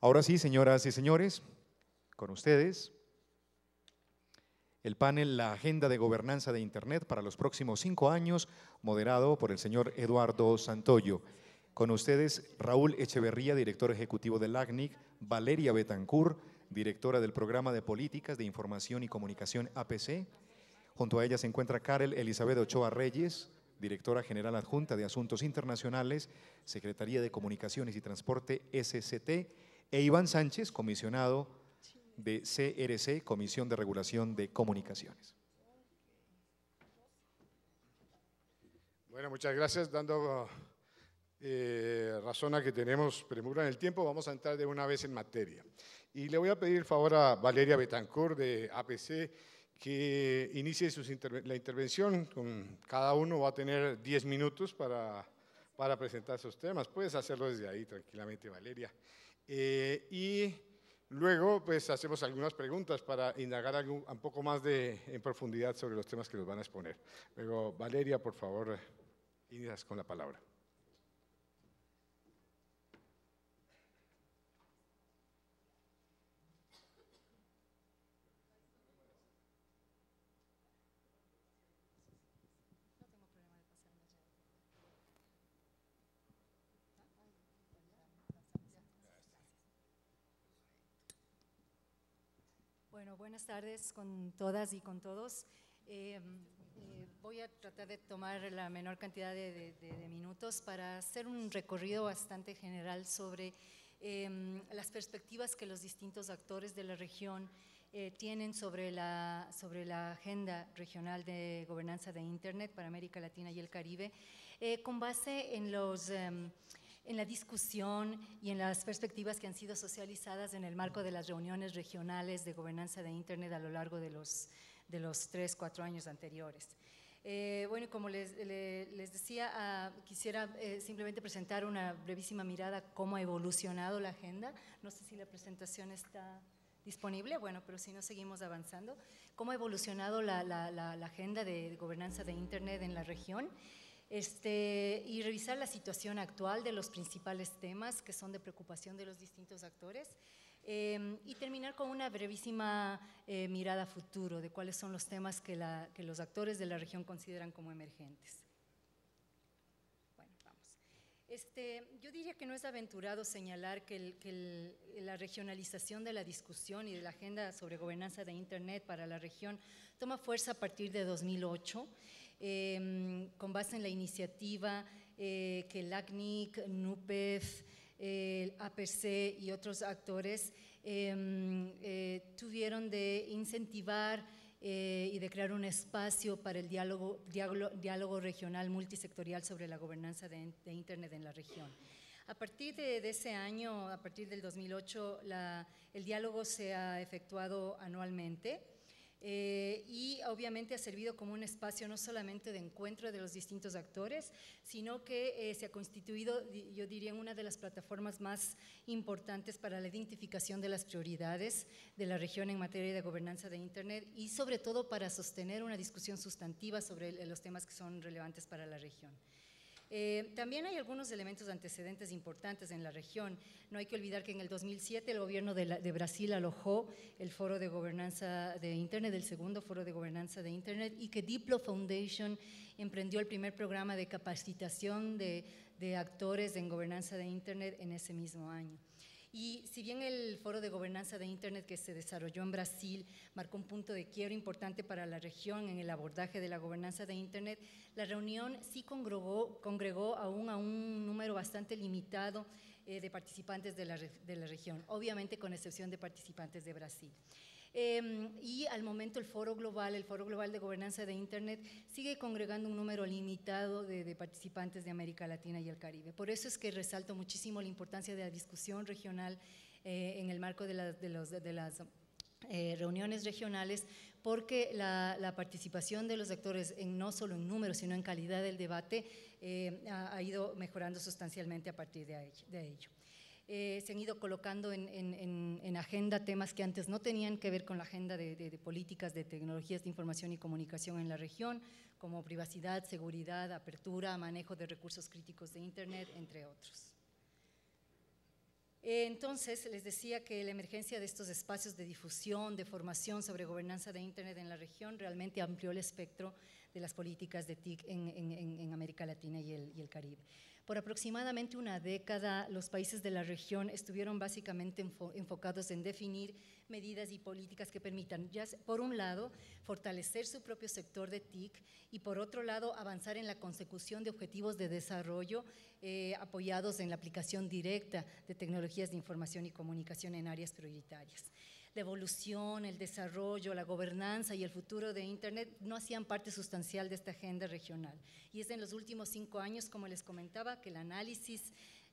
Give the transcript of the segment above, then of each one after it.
Ahora sí, señoras y señores, con ustedes, el panel La Agenda de Gobernanza de Internet para los próximos 5 años, moderado por el señor Eduardo Santoyo. Con ustedes, Raúl Echeverría, director ejecutivo del ACNIC, Valeria Betancourt, directora del Programa de Políticas de Información y Comunicación APC. Junto a ella se encuentra Karel Elizabeth Ochoa Reyes, directora general adjunta de Asuntos Internacionales, Secretaría de Comunicaciones y Transporte SCT, e Iván Sánchez, comisionado de CRC, Comisión de Regulación de Comunicaciones. Bueno, muchas gracias. Dando razón a que tenemos premura en el tiempo, vamos a entrar de una vez en materia. Y le voy a pedir favor a Valeria Betancourt de APC que inicie la intervención. Cada uno va a tener 10 minutos para presentar sus temas. Puedes hacerlo desde ahí tranquilamente, Valeria. Y luego pues hacemos algunas preguntas para indagar un poco más en profundidad sobre los temas que nos van a exponer. Luego, Valeria, por favor, inicias con la palabra. Bueno, buenas tardes con todas y con todos. Voy a tratar de tomar la menor cantidad de minutos para hacer un recorrido bastante general sobre las perspectivas que los distintos actores de la región tienen sobre la agenda regional de gobernanza de Internet para América Latina y el Caribe, con base en la discusión y en las perspectivas que han sido socializadas en el marco de las reuniones regionales de gobernanza de Internet a lo largo de los 3-4 años anteriores. Bueno, como les decía, quisiera simplemente presentar una brevísima mirada a cómo ha evolucionado la agenda. No sé si la presentación está disponible, bueno, pero si no, seguimos avanzando. Cómo ha evolucionado la agenda de gobernanza de Internet en la región. Y revisar la situación actual de los principales temas que son de preocupación de los distintos actores y terminar con una brevísima mirada a futuro de cuáles son los temas que los actores de la región consideran como emergentes. Bueno, vamos. Yo diría que no es aventurado señalar que la regionalización de la discusión y de la agenda sobre gobernanza de Internet para la región toma fuerza a partir de 2008. Con base en la iniciativa que el ACNIC, NUPEF, el APC y otros actores tuvieron de incentivar y de crear un espacio para el diálogo regional multisectorial sobre la gobernanza de Internet en la región. A partir de ese año, a partir del 2008, el diálogo se ha efectuado anualmente. Y obviamente ha servido como un espacio no solamente de encuentro de los distintos actores, sino que se ha constituido, yo diría, en una de las plataformas más importantes para la identificación de las prioridades de la región en materia de gobernanza de Internet y sobre todo para sostener una discusión sustantiva sobre los temas que son relevantes para la región. También hay algunos elementos antecedentes importantes en la región. No hay que olvidar que en el 2007 el gobierno de Brasil alojó el Foro de Gobernanza de Internet, el segundo Foro de Gobernanza de Internet, y que Diplo Foundation emprendió el primer programa de capacitación de actores en gobernanza de Internet en ese mismo año. Y si bien el Foro de Gobernanza de Internet que se desarrolló en Brasil marcó un punto de quiebre importante para la región en el abordaje de la gobernanza de Internet, la reunión sí congregó aún a un número bastante limitado de participantes de la región, obviamente con excepción de participantes de Brasil. Y al momento el Foro Global de Gobernanza de Internet sigue congregando un número limitado de participantes de América Latina y el Caribe. Por eso es que resalto muchísimo la importancia de la discusión regional en el marco de las reuniones regionales, porque la participación de los actores no solo en número, sino en calidad del debate ha ido mejorando sustancialmente a partir de ello. Se han ido colocando en agenda temas que antes no tenían que ver con la agenda de políticas de tecnologías de información y comunicación en la región, como privacidad, seguridad, apertura, manejo de recursos críticos de Internet, entre otros. Entonces, les decía que la emergencia de estos espacios de difusión, de formación sobre gobernanza de Internet en la región realmente amplió el espectro de las políticas de TIC en América Latina y el Caribe. Por aproximadamente una década, los países de la región estuvieron básicamente enfocados en definir medidas y políticas que permitan, por un lado, fortalecer su propio sector de TIC y por otro lado, avanzar en la consecución de objetivos de desarrollo apoyados en la aplicación directa de tecnologías de información y comunicación en áreas prioritarias. La evolución, el desarrollo, la gobernanza y el futuro de Internet no hacían parte sustancial de esta agenda regional. Y es en los últimos 5 años, como les comentaba, que el análisis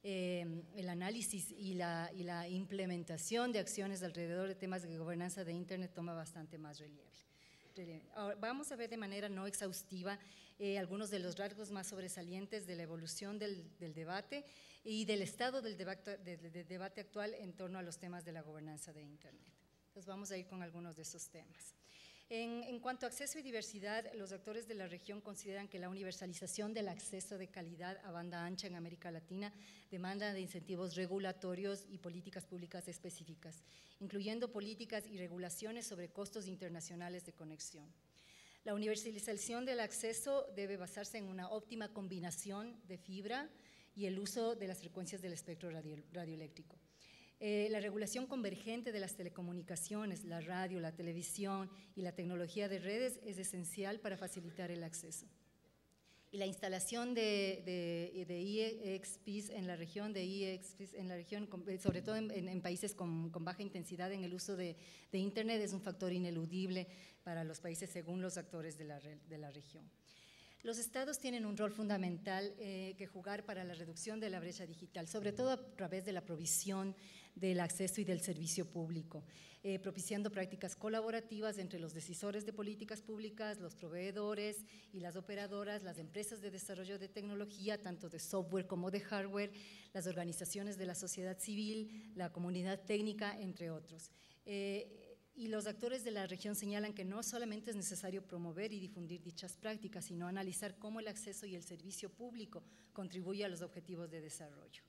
y la implementación de acciones alrededor de temas de gobernanza de Internet toma bastante más relieve. Ahora, vamos a ver de manera no exhaustiva algunos de los rasgos más sobresalientes de la evolución del debate y del estado del debate actual en torno a los temas de la gobernanza de Internet. Entonces vamos a ir con algunos de esos temas. En cuanto a acceso y diversidad, los actores de la región consideran que la universalización del acceso de calidad a banda ancha en América Latina demanda de incentivos regulatorios y políticas públicas específicas, incluyendo políticas y regulaciones sobre costos internacionales de conexión. La universalización del acceso debe basarse en una óptima combinación de fibra y el uso de las frecuencias del espectro radioeléctrico. La regulación convergente de las telecomunicaciones, la radio, la televisión y la tecnología de redes es esencial para facilitar el acceso. Y la instalación de IXPs en la región, sobre todo en países con baja intensidad en el uso de Internet, es un factor ineludible para los países según los actores de la región. Los estados tienen un rol fundamental que jugar para la reducción de la brecha digital, sobre todo a través de la provisión del acceso y del servicio público, propiciando prácticas colaborativas entre los decisores de políticas públicas, los proveedores y las operadoras, las empresas de desarrollo de tecnología, tanto de software como de hardware, las organizaciones de la sociedad civil, la comunidad técnica, entre otros. Y los actores de la región señalan que no solamente es necesario promover y difundir dichas prácticas, sino analizar cómo el acceso y el servicio público contribuye a los objetivos de desarrollo.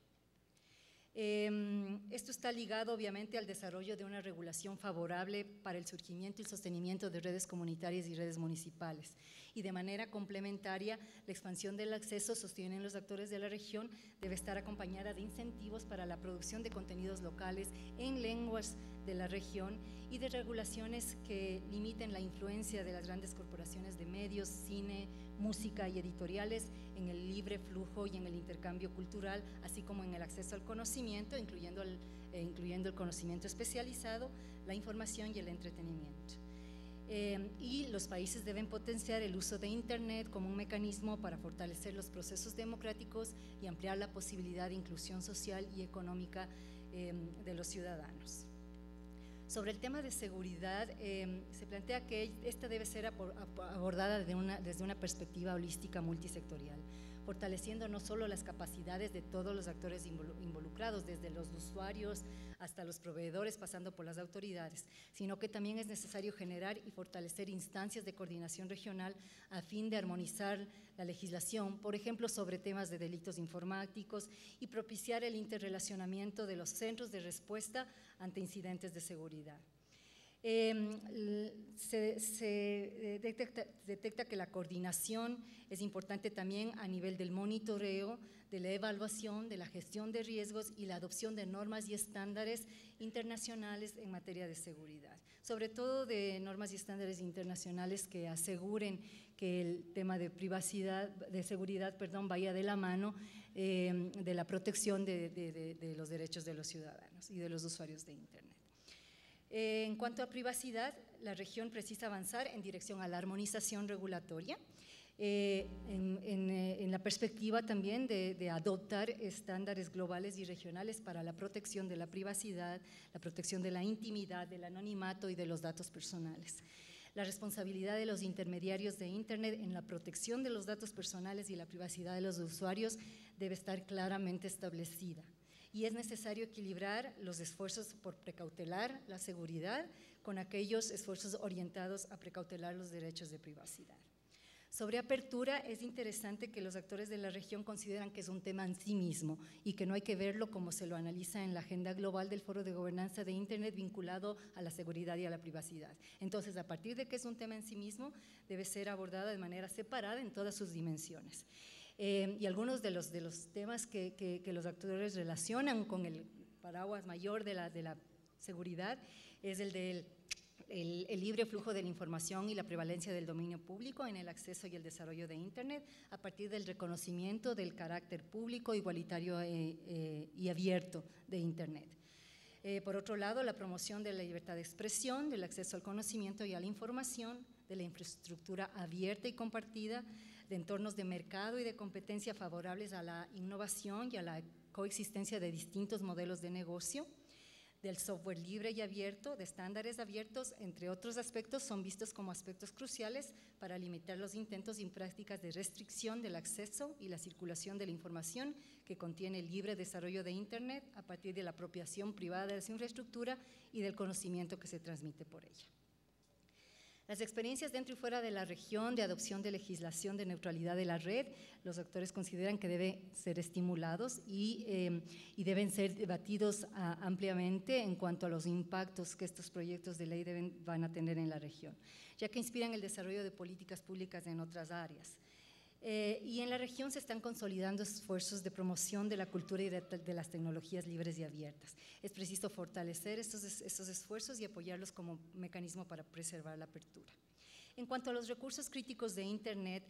Esto está ligado obviamente al desarrollo de una regulación favorable para el surgimiento y sostenimiento de redes comunitarias y redes municipales. Y de manera complementaria, la expansión del acceso, sostienen los actores de la región, debe estar acompañada de incentivos para la producción de contenidos locales en lenguas de la región y de regulaciones que limiten la influencia de las grandes corporaciones de medios, cine, música y editoriales en el libre flujo y en el intercambio cultural, así como en el acceso al conocimiento, incluyendo el conocimiento especializado, la información y el entretenimiento. Y los países deben potenciar el uso de Internet como un mecanismo para fortalecer los procesos democráticos y ampliar la posibilidad de inclusión social y económica de los ciudadanos. Sobre el tema de seguridad, se plantea que esta debe ser abordada desde una perspectiva holística multisectorial, fortaleciendo no solo las capacidades de todos los actores involucrados, desde los usuarios hasta los proveedores, pasando por las autoridades, sino que también es necesario generar y fortalecer instancias de coordinación regional a fin de armonizar la legislación, por ejemplo, sobre temas de delitos informáticos y propiciar el interrelacionamiento de los centros de respuesta ante incidentes de seguridad. Se detecta que la coordinación es importante también a nivel del monitoreo, de la evaluación, de la gestión de riesgos y la adopción de normas y estándares internacionales en materia de seguridad, sobre todo de normas y estándares internacionales que aseguren que el tema de seguridad, vaya de la mano de la protección de los derechos de los ciudadanos y de los usuarios de Internet. En cuanto a privacidad, la región precisa avanzar en dirección a la armonización regulatoria, en la perspectiva también de adoptar estándares globales y regionales para la protección de la privacidad, la protección de la intimidad, del anonimato y de los datos personales. La responsabilidad de los intermediarios de Internet en la protección de los datos personales y la privacidad de los usuarios debe estar claramente establecida. Y es necesario equilibrar los esfuerzos por precautelar la seguridad con aquellos esfuerzos orientados a precautelar los derechos de privacidad. Sobre apertura, es interesante que los actores de la región consideran que es un tema en sí mismo y que no hay que verlo como se lo analiza en la agenda global del Foro de Gobernanza de Internet vinculado a la seguridad y a la privacidad. Entonces, a partir de que es un tema en sí mismo, debe ser abordada de manera separada en todas sus dimensiones. Y algunos de los temas que los actores relacionan con el paraguas mayor de la seguridad es el del el libre flujo de la información y la prevalencia del dominio público en el acceso y el desarrollo de Internet a partir del reconocimiento del carácter público, igualitario y abierto de Internet. Por otro lado, la promoción de la libertad de expresión, del acceso al conocimiento y a la información, de la infraestructura abierta y compartida, de entornos de mercado y de competencia favorables a la innovación y a la coexistencia de distintos modelos de negocio, del software libre y abierto, de estándares abiertos, entre otros aspectos, son vistos como aspectos cruciales para limitar los intentos y prácticas de restricción del acceso y la circulación de la información que contiene el libre desarrollo de Internet a partir de la apropiación privada de esa infraestructura y del conocimiento que se transmite por ella. Las experiencias dentro y fuera de la región de adopción de legislación de neutralidad de la red, los actores consideran que deben ser estimulados y deben ser debatidos ampliamente en cuanto a los impactos que estos proyectos de ley van a tener en la región, ya que inspiran el desarrollo de políticas públicas en otras áreas. Y en la región se están consolidando esfuerzos de promoción de la cultura y de las tecnologías libres y abiertas. Es preciso fortalecer estos esfuerzos y apoyarlos como mecanismo para preservar la apertura. En cuanto a los recursos críticos de Internet,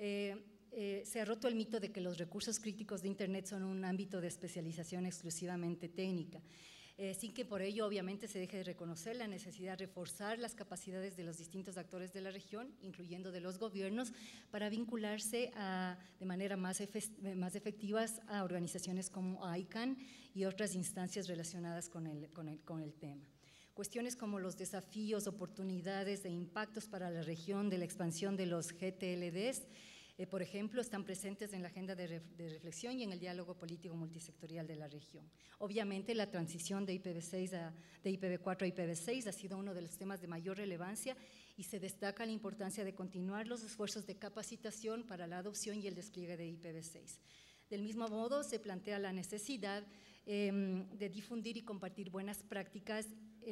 se ha roto el mito de que los recursos críticos de Internet son un ámbito de especialización exclusivamente técnica. Sin que por ello obviamente se deje de reconocer la necesidad de reforzar las capacidades de los distintos actores de la región, incluyendo de los gobiernos, para vincularse de manera más efectivas a organizaciones como ICANN y otras instancias relacionadas con el tema. Cuestiones como los desafíos, oportunidades e impactos para la región de la expansión de los GTLDs, por ejemplo, están presentes en la agenda de reflexión y en el diálogo político multisectorial de la región. Obviamente, la transición de IPv4 a IPv6 ha sido uno de los temas de mayor relevancia y se destaca la importancia de continuar los esfuerzos de capacitación para la adopción y el despliegue de IPv6. Del mismo modo, se plantea la necesidad de difundir y compartir buenas prácticas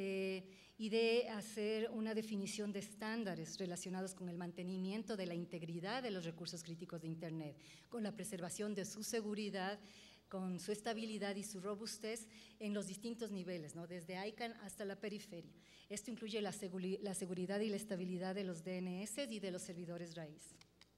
y de hacer una definición de estándares relacionados con el mantenimiento de la integridad de los recursos críticos de Internet, con la preservación de su seguridad, con su estabilidad y su robustez en los distintos niveles, ¿no? Desde ICANN hasta la periferia. Esto incluye la seguridad y la estabilidad de los DNS y de los servidores raíz.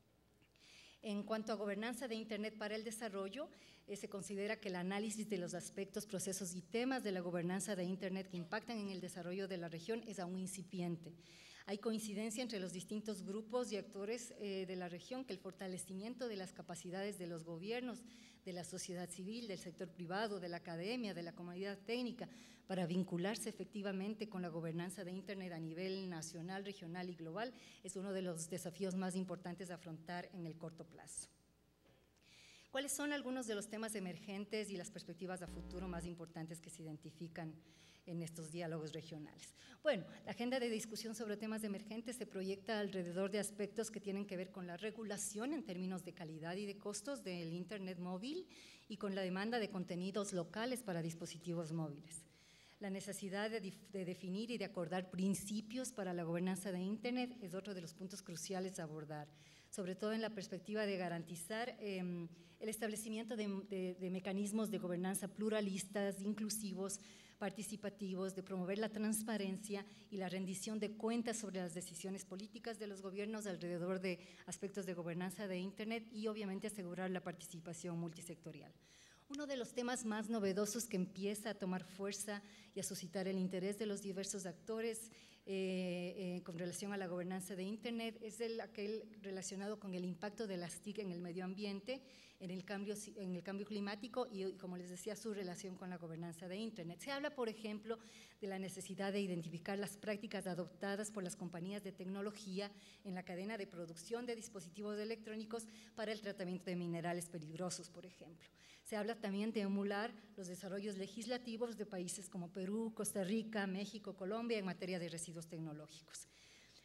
En cuanto a gobernanza de Internet para el desarrollo, se considera que el análisis de los aspectos, procesos y temas de la gobernanza de Internet que impactan en el desarrollo de la región es aún incipiente. Hay coincidencia entre los distintos grupos y actores de la región que el fortalecimiento de las capacidades de los gobiernos, de la sociedad civil, del sector privado, de la academia, de la comunidad técnica, para vincularse efectivamente con la gobernanza de Internet a nivel nacional, regional y global, es uno de los desafíos más importantes a afrontar en el corto plazo. ¿Cuáles son algunos de los temas emergentes y las perspectivas a futuro más importantes que se identifican en estos diálogos regionales? Bueno, la agenda de discusión sobre temas emergentes se proyecta alrededor de aspectos que tienen que ver con la regulación en términos de calidad y de costos del Internet móvil y con la demanda de contenidos locales para dispositivos móviles. La necesidad de definir y de acordar principios para la gobernanza de Internet es otro de los puntos cruciales a abordar, sobre todo en la perspectiva de garantizar el establecimiento de mecanismos de gobernanza pluralistas, inclusivos, participativos, de promover la transparencia y la rendición de cuentas sobre las decisiones políticas de los gobiernos alrededor de aspectos de gobernanza de Internet y obviamente asegurar la participación multisectorial. Uno de los temas más novedosos que empieza a tomar fuerza y a suscitar el interés de los diversos actores con relación a la gobernanza de Internet es aquel relacionado con el impacto de las TIC en el medio ambiente, en el cambio climático y, como les decía, su relación con la gobernanza de Internet. Se habla, por ejemplo, de la necesidad de identificar las prácticas adoptadas por las compañías de tecnología en la cadena de producción de dispositivos electrónicos para el tratamiento de minerales peligrosos, por ejemplo. Se habla también de emular los desarrollos legislativos de países como Perú, Costa Rica, México, Colombia en materia de residuos tecnológicos.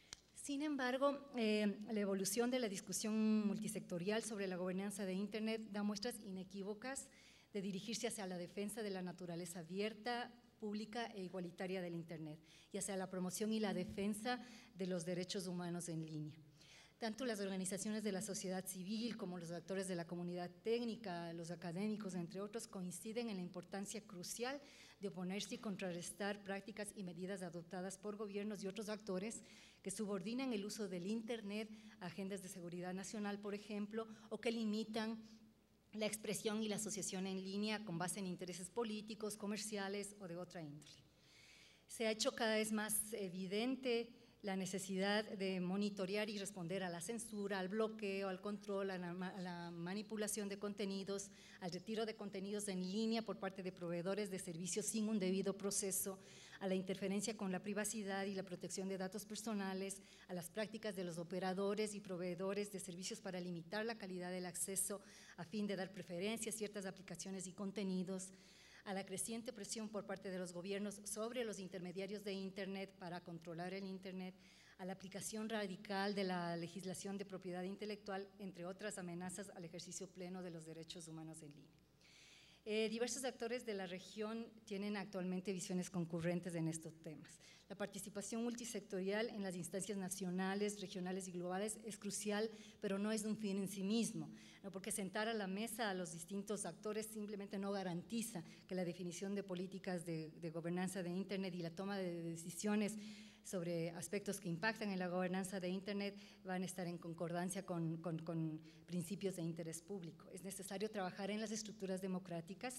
Sin embargo, la evolución de la discusión multisectorial sobre la gobernanza de Internet da muestras inequívocas de dirigirse hacia la defensa de la naturaleza abierta, pública e igualitaria del Internet y hacia la promoción y la defensa de los derechos humanos en línea. Tanto las organizaciones de la sociedad civil como los actores de la comunidad técnica, los académicos, entre otros, coinciden en la importancia crucial de oponerse y contrarrestar prácticas y medidas adoptadas por gobiernos y otros actores que subordinan el uso del Internet a agendas de seguridad nacional, por ejemplo, o que limitan la expresión y la asociación en línea con base en intereses políticos, comerciales o de otra índole. Se ha hecho cada vez más evidente la necesidad de monitorear y responder a la censura, al bloqueo, al control, a la manipulación de contenidos, al retiro de contenidos en línea por parte de proveedores de servicios sin un debido proceso, a la interferencia con la privacidad y la protección de datos personales, a las prácticas de los operadores y proveedores de servicios para limitar la calidad del acceso a fin de dar preferencia a ciertas aplicaciones y contenidos, a la creciente presión por parte de los gobiernos sobre los intermediarios de Internet para controlar el Internet, a la aplicación radical de la legislación de propiedad intelectual, entre otras amenazas al ejercicio pleno de los derechos humanos en línea. Diversos actores de la región tienen actualmente visiones concurrentes en estos temas. La participación multisectorial en las instancias nacionales, regionales y globales es crucial, pero no es un fin en sí mismo, ¿no? Porque sentar a la mesa a los distintos actores simplemente no garantiza que la definición de políticas de gobernanza de Internet y la toma de decisiones sobre aspectos que impactan en la gobernanza de Internet van a estar en concordancia con principios de interés público. Es necesario trabajar en las estructuras democráticas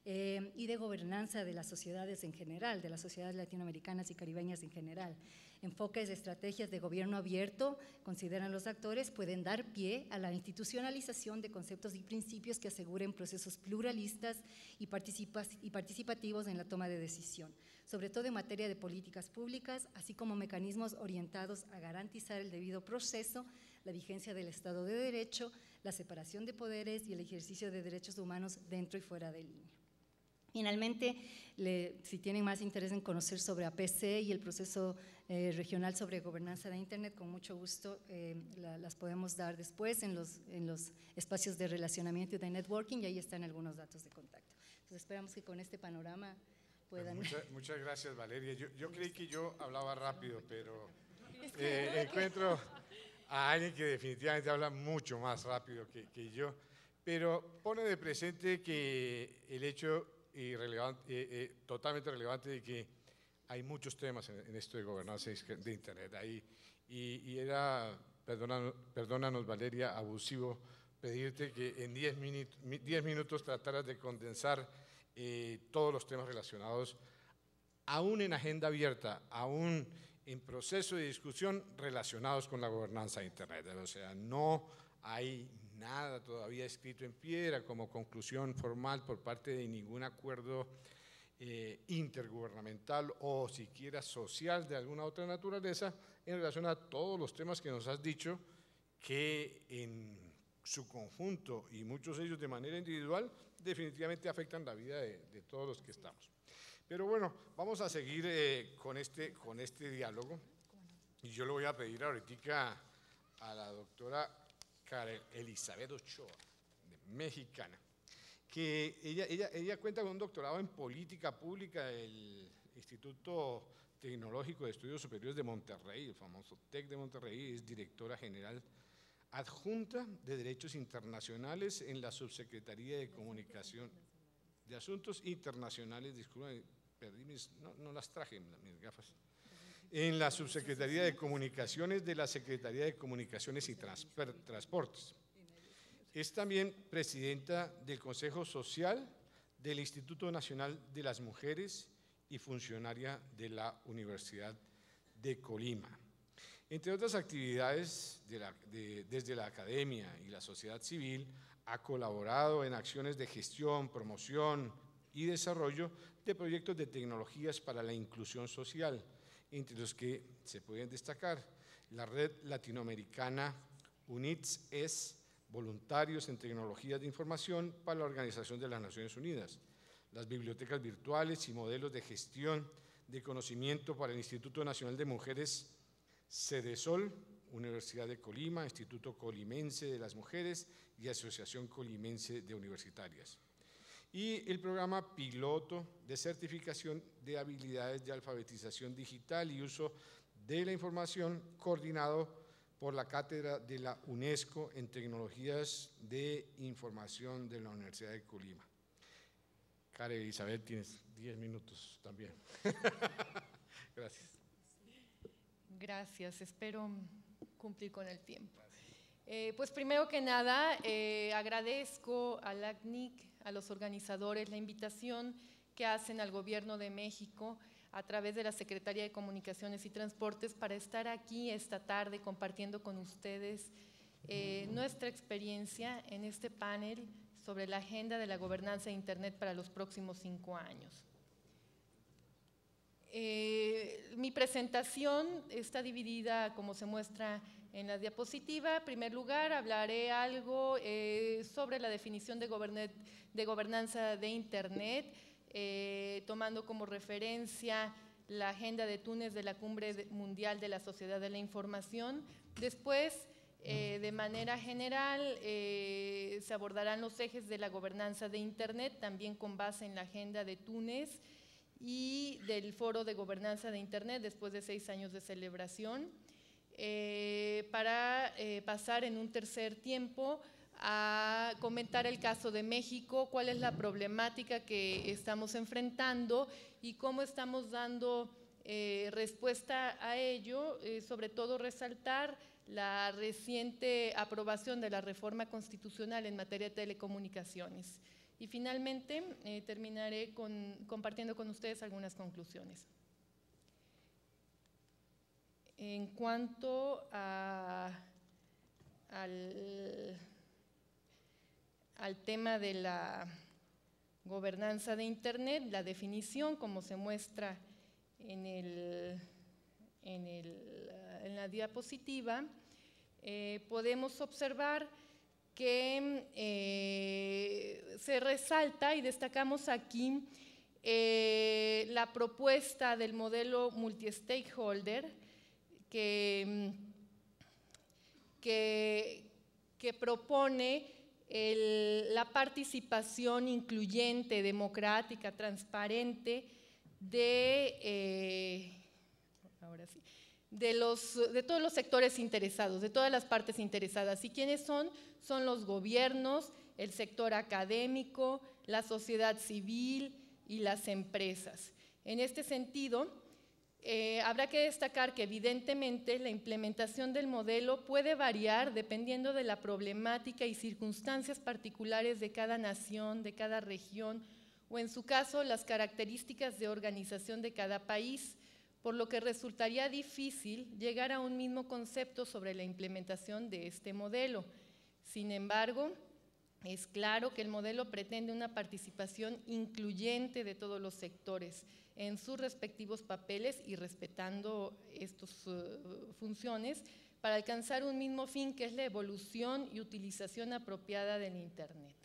y de gobernanza de las sociedades en general, de las sociedades latinoamericanas y caribeñas en general. Enfoques de estrategias de gobierno abierto, consideran los actores, pueden dar pie a la institucionalización de conceptos y principios que aseguren procesos pluralistas y participativos en la toma de decisión, sobre todo en materia de políticas públicas, así como mecanismos orientados a garantizar el debido proceso, la vigencia del Estado de Derecho, la separación de poderes y el ejercicio de derechos humanos dentro y fuera de línea. Finalmente, si tienen más interés en conocer sobre APC y el proceso regional sobre gobernanza de Internet, con mucho gusto las podemos dar después en los espacios de relacionamiento y de networking, y ahí están algunos datos de contacto. Entonces esperamos que con este panorama puedan… Muchas gracias, Valeria. Yo creí que yo hablaba rápido, pero encuentro a alguien que definitivamente habla mucho más rápido que yo, pero pone de presente que el hecho totalmente relevante de que hay muchos temas en esto de gobernanza de Internet. Y era, perdónanos Valeria, abusivo pedirte que en 10 minutos trataras de condensar todos los temas relacionados, aún en agenda abierta, aún en proceso de discusión relacionados con la gobernanza de Internet. O sea, no hay nada todavía escrito en piedra como conclusión formal por parte de ningún acuerdo intergubernamental o siquiera social de alguna otra naturaleza en relación a todos los temas que nos has dicho que en su conjunto y muchos de ellos de manera individual definitivamente afectan la vida de todos los que estamos. Pero bueno, vamos a seguir con este diálogo y yo le voy a pedir ahorita a la doctora Karen Elizabeth Ochoa, mexicana, que ella cuenta con un doctorado en política pública del Instituto Tecnológico de Estudios Superiores de Monterrey, el famoso TEC de Monterrey, es directora general adjunta de Derechos Internacionales en la Subsecretaría de Comunicación de Asuntos Internacionales, disculpen, no las traje, mis gafas, en la Subsecretaría de Comunicaciones de la Secretaría de Comunicaciones y Transportes. Es también presidenta del Consejo Social del Instituto Nacional de las Mujeres y funcionaria de la Universidad de Colima. Entre otras actividades, desde la academia y la sociedad civil, ha colaborado en acciones de gestión, promoción y desarrollo de proyectos de tecnologías para la inclusión social, entre los que se pueden destacar la red latinoamericana UNITS, Voluntarios en Tecnologías de Información para la Organización de las Naciones Unidas, las bibliotecas virtuales y modelos de gestión de conocimiento para el Instituto Nacional de Mujeres Cedesol, Universidad de Colima, Instituto Colimense de las Mujeres y Asociación Colimense de Universitarias. Y el programa piloto de certificación de habilidades de alfabetización digital y uso de la información coordinado por la Cátedra de la UNESCO en Tecnologías de Información de la Universidad de Colima. Karen Isabel, tienes 10 minutos también. Gracias. Gracias, espero cumplir con el tiempo. Pues primero que nada, agradezco a la ACNIC, a los organizadores, la invitación que hacen al Gobierno de México a través de la Secretaría de Comunicaciones y Transportes para estar aquí esta tarde compartiendo con ustedes nuestra experiencia en este panel sobre la agenda de la gobernanza de Internet para los próximos 5 años. Mi presentación está dividida, como se muestra en la diapositiva. En primer lugar, hablaré algo sobre la definición de gobernanza de Internet, tomando como referencia la agenda de Túnez de la Cumbre Mundial de la Sociedad de la Información. Después, de manera general, se abordarán los ejes de la gobernanza de Internet, también con base en la agenda de Túnez y del Foro de Gobernanza de Internet después de 6 años de celebración, para pasar en un tercer tiempo a comentar el caso de México, cuál es la problemática que estamos enfrentando y cómo estamos dando respuesta a ello, sobre todo resaltar la reciente aprobación de la reforma constitucional en materia de telecomunicaciones. Y finalmente terminaré compartiendo con ustedes algunas conclusiones. En cuanto al tema de la gobernanza de Internet, la definición, como se muestra en la diapositiva, podemos observar que se resalta y destacamos aquí la propuesta del modelo multi-stakeholder que propone la participación incluyente, democrática, transparente de todos los sectores interesados, de todas las partes interesadas. ¿Y quiénes son? Son los gobiernos, el sector académico, la sociedad civil y las empresas. En este sentido, habrá que destacar que evidentemente la implementación del modelo puede variar dependiendo de la problemática y circunstancias particulares de cada nación, de cada región, o en su caso, las características de organización de cada país, por lo que resultaría difícil llegar a un mismo concepto sobre la implementación de este modelo. Sin embargo, es claro que el modelo pretende una participación incluyente de todos los sectores en sus respectivos papeles y respetando estas funciones para alcanzar un mismo fin, que es la evolución y utilización apropiada del Internet.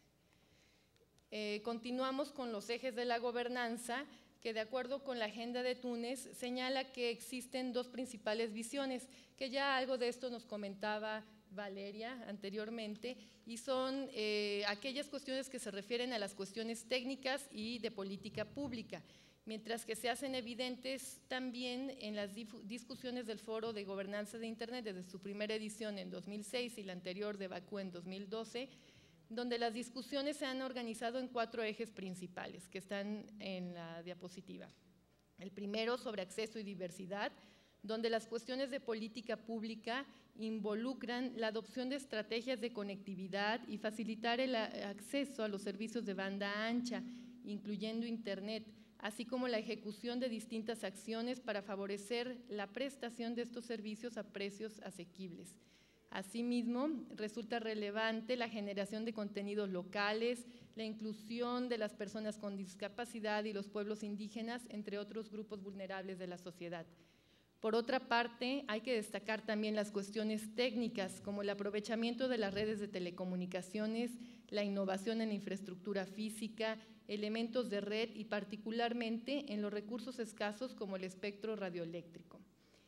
Continuamos con los ejes de la gobernanza, que de acuerdo con la agenda de Túnez señala que existen 2 principales visiones, que ya algo de esto nos comentaba Valeria anteriormente, y son aquellas cuestiones que se refieren a las cuestiones técnicas y de política pública, mientras que se hacen evidentes también en las discusiones del Foro de Gobernanza de Internet desde su primera edición en 2006 y la anterior de Bakú en 2012, donde las discusiones se han organizado en 4 ejes principales que están en la diapositiva. El primero, sobre acceso y diversidad, donde las cuestiones de política pública involucran la adopción de estrategias de conectividad y facilitar el acceso a los servicios de banda ancha, incluyendo Internet, así como la ejecución de distintas acciones para favorecer la prestación de estos servicios a precios asequibles. Asimismo, resulta relevante la generación de contenidos locales, la inclusión de las personas con discapacidad y los pueblos indígenas, entre otros grupos vulnerables de la sociedad. Por otra parte, hay que destacar también las cuestiones técnicas, como el aprovechamiento de las redes de telecomunicaciones, la innovación en la infraestructura física, elementos de red y particularmente en los recursos escasos como el espectro radioeléctrico.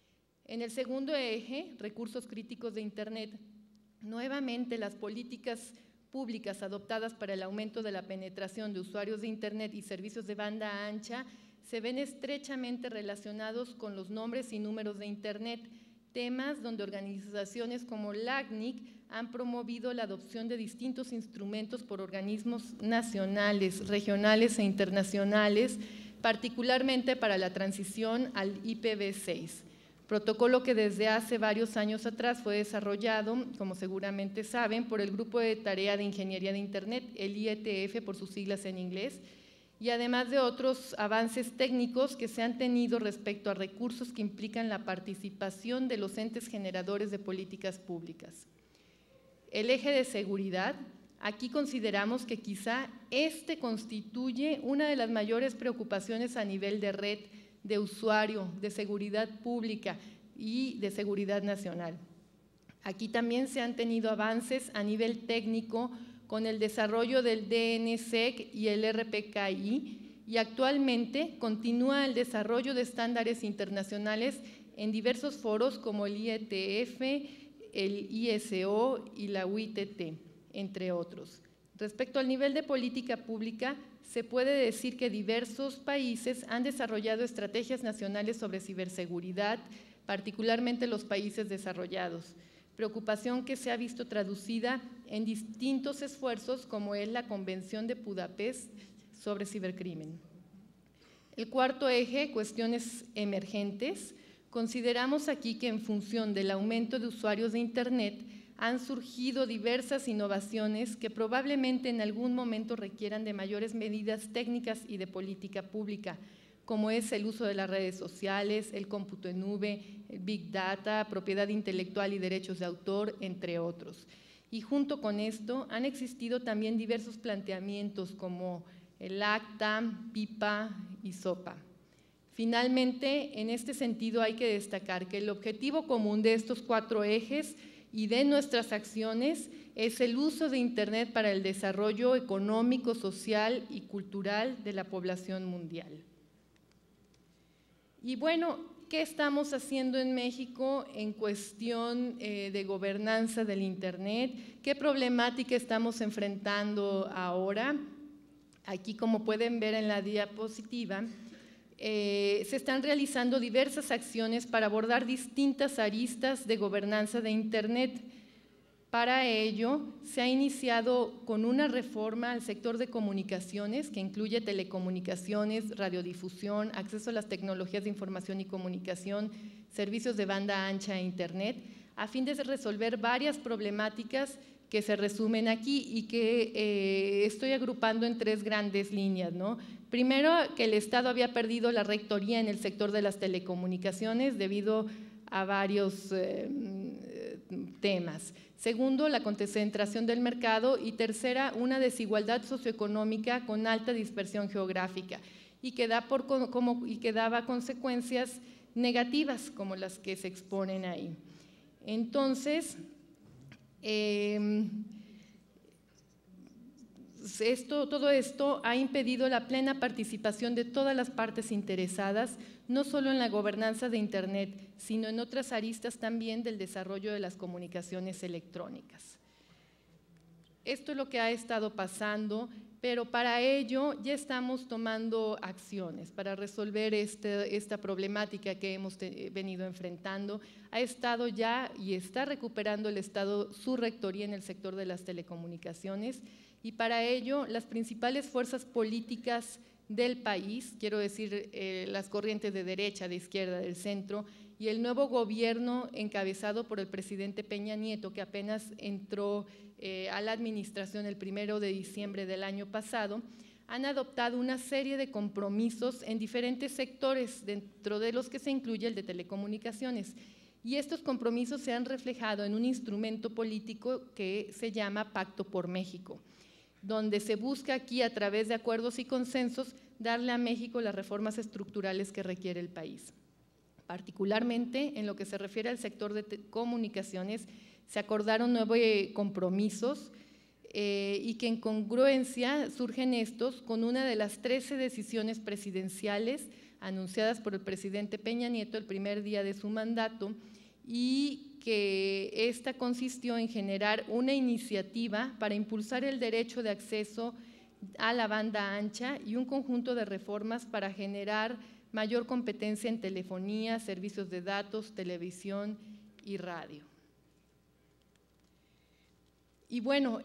En el segundo eje, recursos críticos de Internet, nuevamente las políticas públicas adoptadas para el aumento de la penetración de usuarios de Internet y servicios de banda ancha se ven estrechamente relacionados con los nombres y números de Internet, temas donde organizaciones como LACNIC han promovido la adopción de distintos instrumentos por organismos nacionales, regionales e internacionales, particularmente para la transición al IPv6. Protocolo que desde hace varios años atrás fue desarrollado, como seguramente saben, por el Grupo de Tarea de Ingeniería de Internet, el IETF por sus siglas en inglés, y además de otros avances técnicos que se han tenido respecto a recursos que implican la participación de los entes generadores de políticas públicas. El eje de seguridad, aquí consideramos que quizá este constituye una de las mayores preocupaciones a nivel de red, de usuario, de seguridad pública y de seguridad nacional. Aquí también se han tenido avances a nivel técnico con el desarrollo del DNSSEC y el RPKI, y actualmente continúa el desarrollo de estándares internacionales en diversos foros como el IETF, el ISO y la UITT, entre otros. Respecto al nivel de política pública, se puede decir que diversos países han desarrollado estrategias nacionales sobre ciberseguridad, particularmente los países desarrollados, preocupación que se ha visto traducida en distintos esfuerzos como es la Convención de Budapest sobre cibercrimen. El cuarto eje, cuestiones emergentes. Consideramos aquí que en función del aumento de usuarios de Internet han surgido diversas innovaciones que probablemente en algún momento requieran de mayores medidas técnicas y de política pública, como es el uso de las redes sociales, el cómputo en nube, el Big Data, propiedad intelectual y derechos de autor, entre otros. Y junto con esto han existido también diversos planteamientos como el ACTA, PIPA y SOPA. Finalmente, en este sentido hay que destacar que el objetivo común de estos cuatro ejes y de nuestras acciones es el uso de Internet para el desarrollo económico, social y cultural de la población mundial. Y bueno, ¿qué estamos haciendo en México en cuestión de gobernanza del Internet? ¿Qué problemática estamos enfrentando ahora? Aquí, como pueden ver en la diapositiva, se están realizando diversas acciones para abordar distintas aristas de gobernanza de Internet. Para ello, se ha iniciado con una reforma al sector de comunicaciones que incluye telecomunicaciones, radiodifusión, acceso a las tecnologías de información y comunicación, servicios de banda ancha e Internet, a fin de resolver varias problemáticas que se resumen aquí y que estoy agrupando en tres grandes líneas, ¿no? Primero, que el Estado había perdido la rectoría en el sector de las telecomunicaciones debido a varios temas. Segundo, la concentración del mercado. Y tercera, una desigualdad socioeconómica con alta dispersión geográfica y que daba consecuencias negativas como las que se exponen ahí. Entonces, todo esto ha impedido la plena participación de todas las partes interesadas, no solo en la gobernanza de Internet, sino en otras aristas también del desarrollo de las comunicaciones electrónicas. Esto es lo que ha estado pasando, pero para ello ya estamos tomando acciones para resolver esta problemática que hemos venido enfrentando. Ha estado ya y está recuperando el Estado su rectoría en el sector de las telecomunicaciones, y para ello las principales fuerzas políticas del país, quiero decir las corrientes de derecha, de izquierda, del centro, y el nuevo gobierno encabezado por el presidente Peña Nieto, que apenas entró a la administración el 1 de diciembre del año pasado, han adoptado una serie de compromisos en diferentes sectores, dentro de los que se incluye el de telecomunicaciones. Y estos compromisos se han reflejado en un instrumento político que se llama Pacto por México, donde se busca aquí, a través de acuerdos y consensos, darle a México las reformas estructurales que requiere el país. Particularmente en lo que se refiere al sector de comunicaciones, se acordaron nuevos compromisos y que en congruencia surgen estos con una de las 13 decisiones presidenciales anunciadas por el presidente Peña Nieto el primer día de su mandato, y que esta consistió en generar una iniciativa para impulsar el derecho de acceso a la banda ancha y un conjunto de reformas para generar mayor competencia en telefonía, servicios de datos, televisión y radio. Y bueno,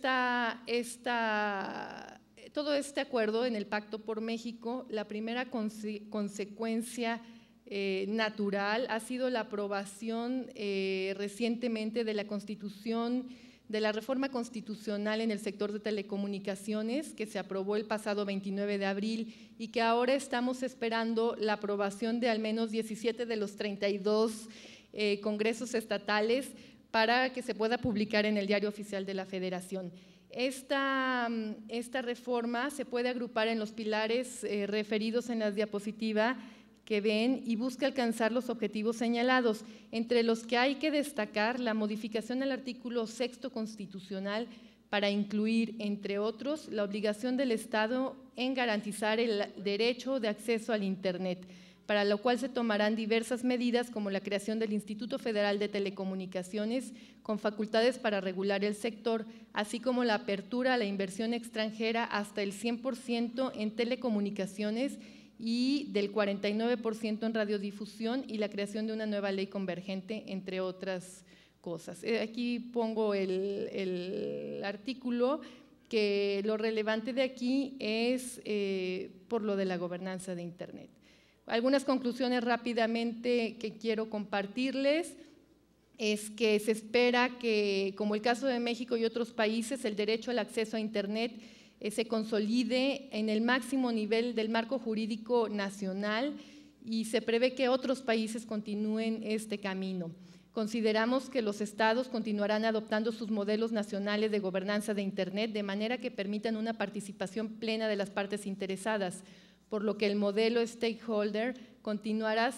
todo este acuerdo en el Pacto por México, la primera consecuencia natural ha sido la aprobación recientemente de la Constitución, de la reforma constitucional en el sector de telecomunicaciones, que se aprobó el pasado 29 de abril y que ahora estamos esperando la aprobación de al menos 17 de los 32 congresos estatales para que se pueda publicar en el Diario Oficial de la Federación. Esta reforma se puede agrupar en los pilares referidos en la diapositiva que ven y busca alcanzar los objetivos señalados, entre los que hay que destacar la modificación al artículo 6º constitucional para incluir, entre otros, la obligación del Estado en garantizar el derecho de acceso al Internet, para lo cual se tomarán diversas medidas como la creación del Instituto Federal de Telecomunicaciones con facultades para regular el sector, así como la apertura a la inversión extranjera hasta el 100% en telecomunicaciones y del 49% en radiodifusión y la creación de una nueva ley convergente, entre otras cosas. Aquí pongo el artículo, que lo relevante de aquí es por lo de la gobernanza de Internet. Algunas conclusiones rápidamente que quiero compartirles es que se espera que, como el caso de México y otros países, el derecho al acceso a Internet se consolide en el máximo nivel del marco jurídico nacional y se prevé que otros países continúen este camino. Consideramos que los estados continuarán adoptando sus modelos nacionales de gobernanza de Internet de manera que permitan una participación plena de las partes interesadas, por lo que el modelo multistakeholder continuará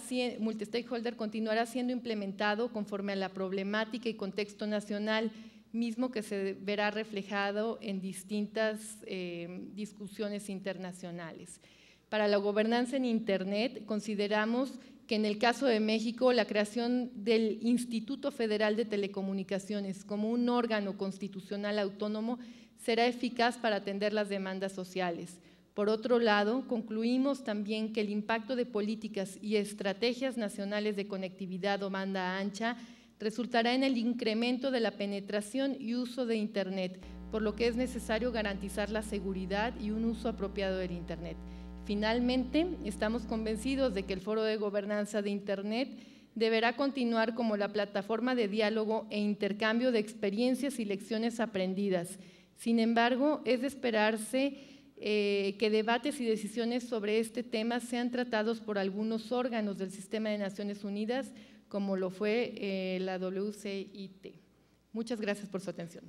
siendo implementado conforme a la problemática y contexto nacional, mismo que se verá reflejado en distintas discusiones internacionales. Para la gobernanza en Internet, consideramos que en el caso de México, la creación del Instituto Federal de Telecomunicaciones como un órgano constitucional autónomo será eficaz para atender las demandas sociales. Por otro lado, concluimos también que el impacto de políticas y estrategias nacionales de conectividad o banda ancha resultará en el incremento de la penetración y uso de Internet, por lo que es necesario garantizar la seguridad y un uso apropiado del Internet. Finalmente, estamos convencidos de que el Foro de Gobernanza de Internet deberá continuar como la plataforma de diálogo e intercambio de experiencias y lecciones aprendidas. Sin embargo, es de esperarse que debates y decisiones sobre este tema sean tratados por algunos órganos del Sistema de Naciones Unidas, como lo fue la WCIT. Muchas gracias por su atención.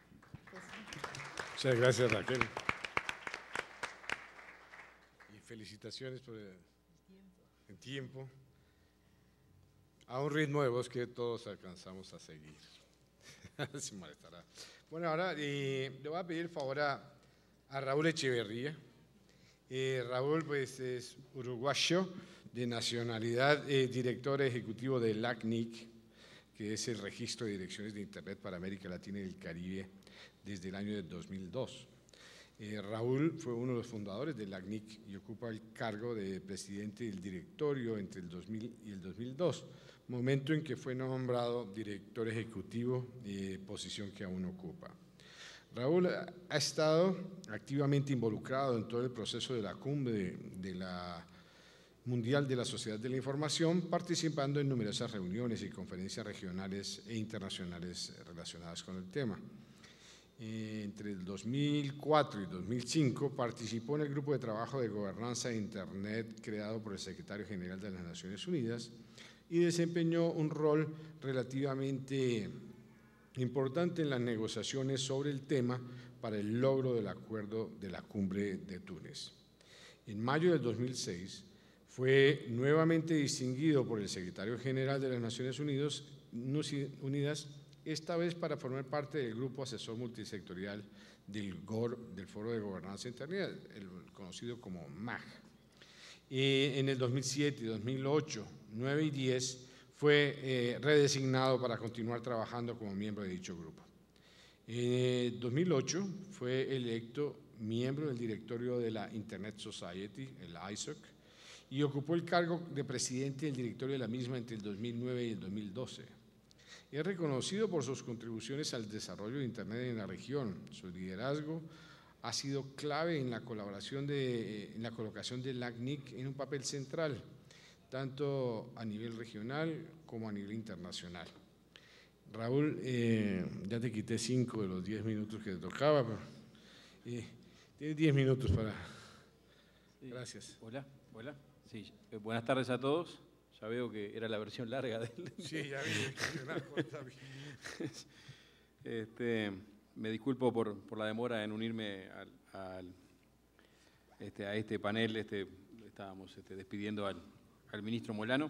Muchas gracias, Raquel. Y felicitaciones por el tiempo. A un ritmo de voz que todos alcanzamos a seguir. Se molestará. Bueno, ahora le voy a pedir el favor a Raúl Echeverría. Raúl pues, es uruguayo de nacionalidad, director ejecutivo de LACNIC, que es el Registro de Direcciones de Internet para América Latina y el Caribe desde el año de 2002. Raúl fue uno de los fundadores de LACNIC y ocupa el cargo de presidente del directorio entre el 2000 y el 2002, momento en que fue nombrado director ejecutivo, posición que aún ocupa. Raúl ha estado activamente involucrado en todo el proceso de la cumbre de la Mundial de la Sociedad de la Información, participando en numerosas reuniones y conferencias regionales e internacionales relacionadas con el tema. Entre el 2004 y 2005 participó en el Grupo de Trabajo de Gobernanza de Internet creado por el Secretario General de las Naciones Unidas y desempeñó un rol relativamente importante en las negociaciones sobre el tema para el logro del acuerdo de la Cumbre de Túnez. En mayo del 2006 fue nuevamente distinguido por el Secretario General de las Naciones Unidas, esta vez para formar parte del Grupo Asesor Multisectorial del Foro de Gobernanza Internet, el conocido como MAG. En el 2007, 2008, 2009 y 2010 fue redesignado para continuar trabajando como miembro de dicho grupo. En 2008 fue electo miembro del directorio de la Internet Society, el ISOC, y ocupó el cargo de presidente del directorio de la misma entre el 2009 y el 2012. Es reconocido por sus contribuciones al desarrollo de Internet en la región. Su liderazgo ha sido clave en la colaboración en la colocación del LACNIC en un papel central, tanto a nivel regional como a nivel internacional. Raúl, ya te quité 5 de los 10 minutos que te tocaba, pero tienes 10 minutos para… Gracias. Hola, hola. Sí, buenas tardes a todos. Ya veo que era la versión larga del… Sí, ya vi. Me disculpo por la demora en unirme a este panel. Estábamos despidiendo al ministro Molano.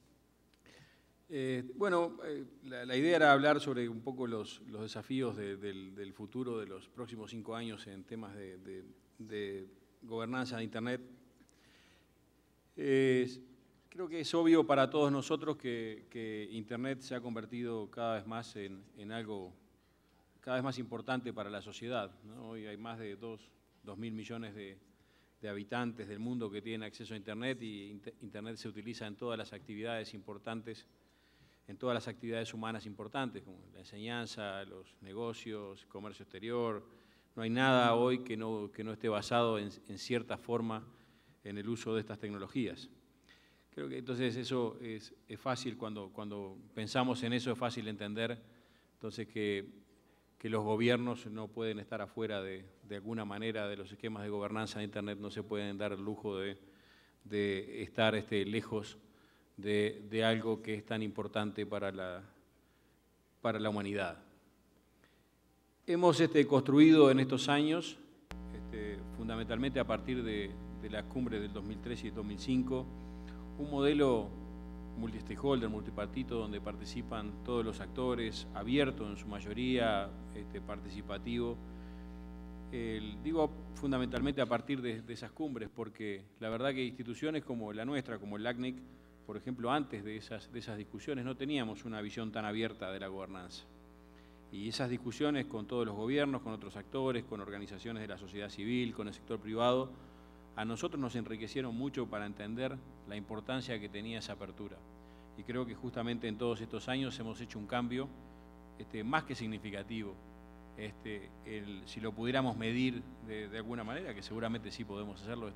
La idea era hablar sobre un poco los desafíos del futuro de los próximos 5 años en temas de gobernanza de Internet. Creo que es obvio para todos nosotros que Internet se ha convertido cada vez más en algo cada vez más importante para la sociedad, ¿no? Hoy hay más de 2.000 millones de habitantes del mundo que tienen acceso a Internet, y Internet se utiliza en todas las actividades importantes, en todas las actividades humanas importantes, como la enseñanza, los negocios, comercio exterior. No hay nada hoy que no esté basado en cierta forma en el uso de estas tecnologías. Creo que entonces eso es fácil, cuando pensamos en eso es fácil entender entonces que los gobiernos no pueden estar afuera de alguna manera de los esquemas de gobernanza de Internet, no se pueden dar el lujo de estar lejos de algo que es tan importante para la humanidad. Hemos construido en estos años, fundamentalmente a partir de la cumbre del 2003 y 2005, un modelo multi-stakeholder, multipartito, donde participan todos los actores, abierto en su mayoría, participativo. Digo fundamentalmente a partir de esas cumbres, porque la verdad que instituciones como la nuestra, como el LACNIC, por ejemplo, antes de esas discusiones no teníamos una visión tan abierta de la gobernanza. Y esas discusiones con todos los gobiernos, con otros actores, con organizaciones de la sociedad civil, con el sector privado, a nosotros nos enriquecieron mucho para entender la importancia que tenía esa apertura. Y creo que justamente en todos estos años hemos hecho un cambio más que significativo. Si lo pudiéramos medir de alguna manera, que seguramente sí podemos hacerlo,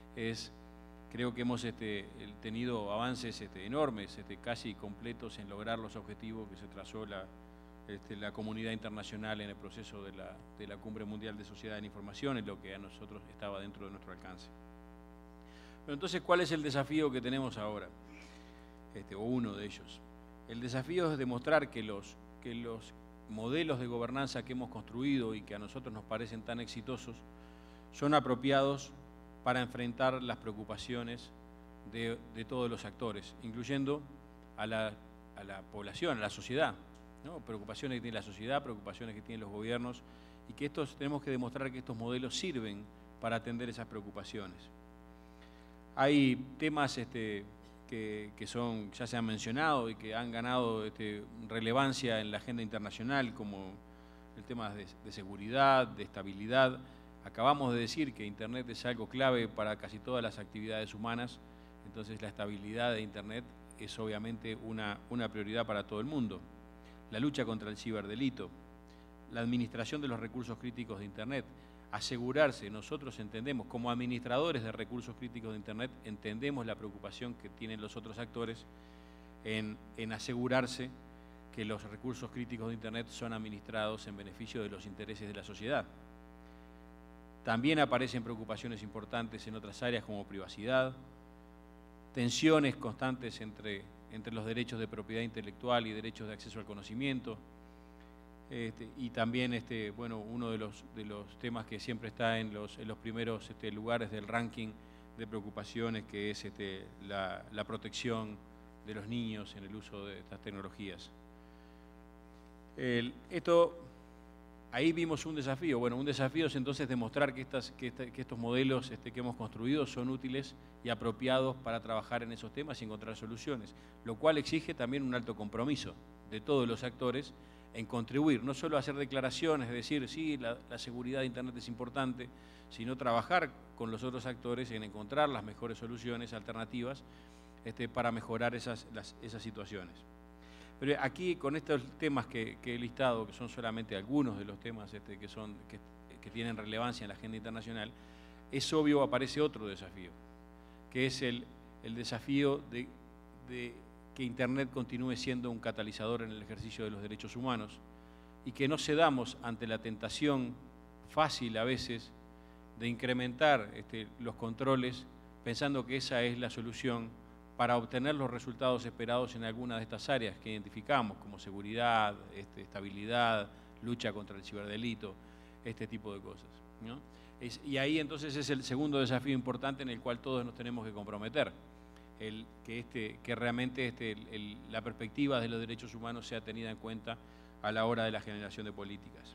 creo que hemos tenido avances enormes, casi completos en lograr los objetivos que se trazó la comunidad internacional en el proceso de la Cumbre Mundial de Sociedad de la Información, en lo que a nosotros estaba dentro de nuestro alcance. Pero entonces, ¿cuál es el desafío que tenemos ahora? O uno de ellos. El desafío es demostrar que los modelos de gobernanza que hemos construido y que a nosotros nos parecen tan exitosos son apropiados para enfrentar las preocupaciones de todos los actores, incluyendo a la población, a la sociedad, ¿no? Preocupaciones que tiene la sociedad, preocupaciones que tienen los gobiernos, y que tenemos que demostrar que estos modelos sirven para atender esas preocupaciones. Hay temas que ya se han mencionado y que han ganado relevancia en la agenda internacional, como el tema de seguridad, de estabilidad. Acabamos de decir que Internet es algo clave para casi todas las actividades humanas, entonces la estabilidad de Internet es obviamente una prioridad para todo el mundo. La lucha contra el ciberdelito, la administración de los recursos críticos de Internet, asegurarse, nosotros entendemos, como administradores de recursos críticos de Internet, entendemos la preocupación que tienen los otros actores en asegurarse que los recursos críticos de Internet son administrados en beneficio de los intereses de la sociedad. También aparecen preocupaciones importantes en otras áreas como privacidad, tensiones constantes entre los derechos de propiedad intelectual y derechos de acceso al conocimiento, y también uno de los temas que siempre está en los primeros lugares del ranking de preocupaciones, que es la protección de los niños en el uso de estas tecnologías. Esto ahí vimos un desafío. Bueno, un desafío es entonces demostrar que estos modelos que hemos construido son útiles y apropiados para trabajar en esos temas y encontrar soluciones, lo cual exige también un alto compromiso de todos los actores en contribuir, no solo a hacer declaraciones, es decir, sí, la seguridad de Internet es importante, sino trabajar con los otros actores en encontrar las mejores soluciones alternativas para mejorar esas situaciones. Pero aquí, con estos temas que he listado, que son solamente algunos de los temas que tienen relevancia en la agenda internacional, es obvio, aparece otro desafío, que es el desafío de que Internet continúe siendo un catalizador en el ejercicio de los derechos humanos y que no cedamos ante la tentación fácil a veces de incrementar los controles pensando que esa es la solución para obtener los resultados esperados en alguna de estas áreas que identificamos como seguridad, estabilidad, lucha contra el ciberdelito, este tipo de cosas, ¿no? Y ahí entonces es el segundo desafío importante en el cual todos nos tenemos que comprometer, que realmente la perspectiva de los derechos humanos sea tenida en cuenta a la hora de la generación de políticas.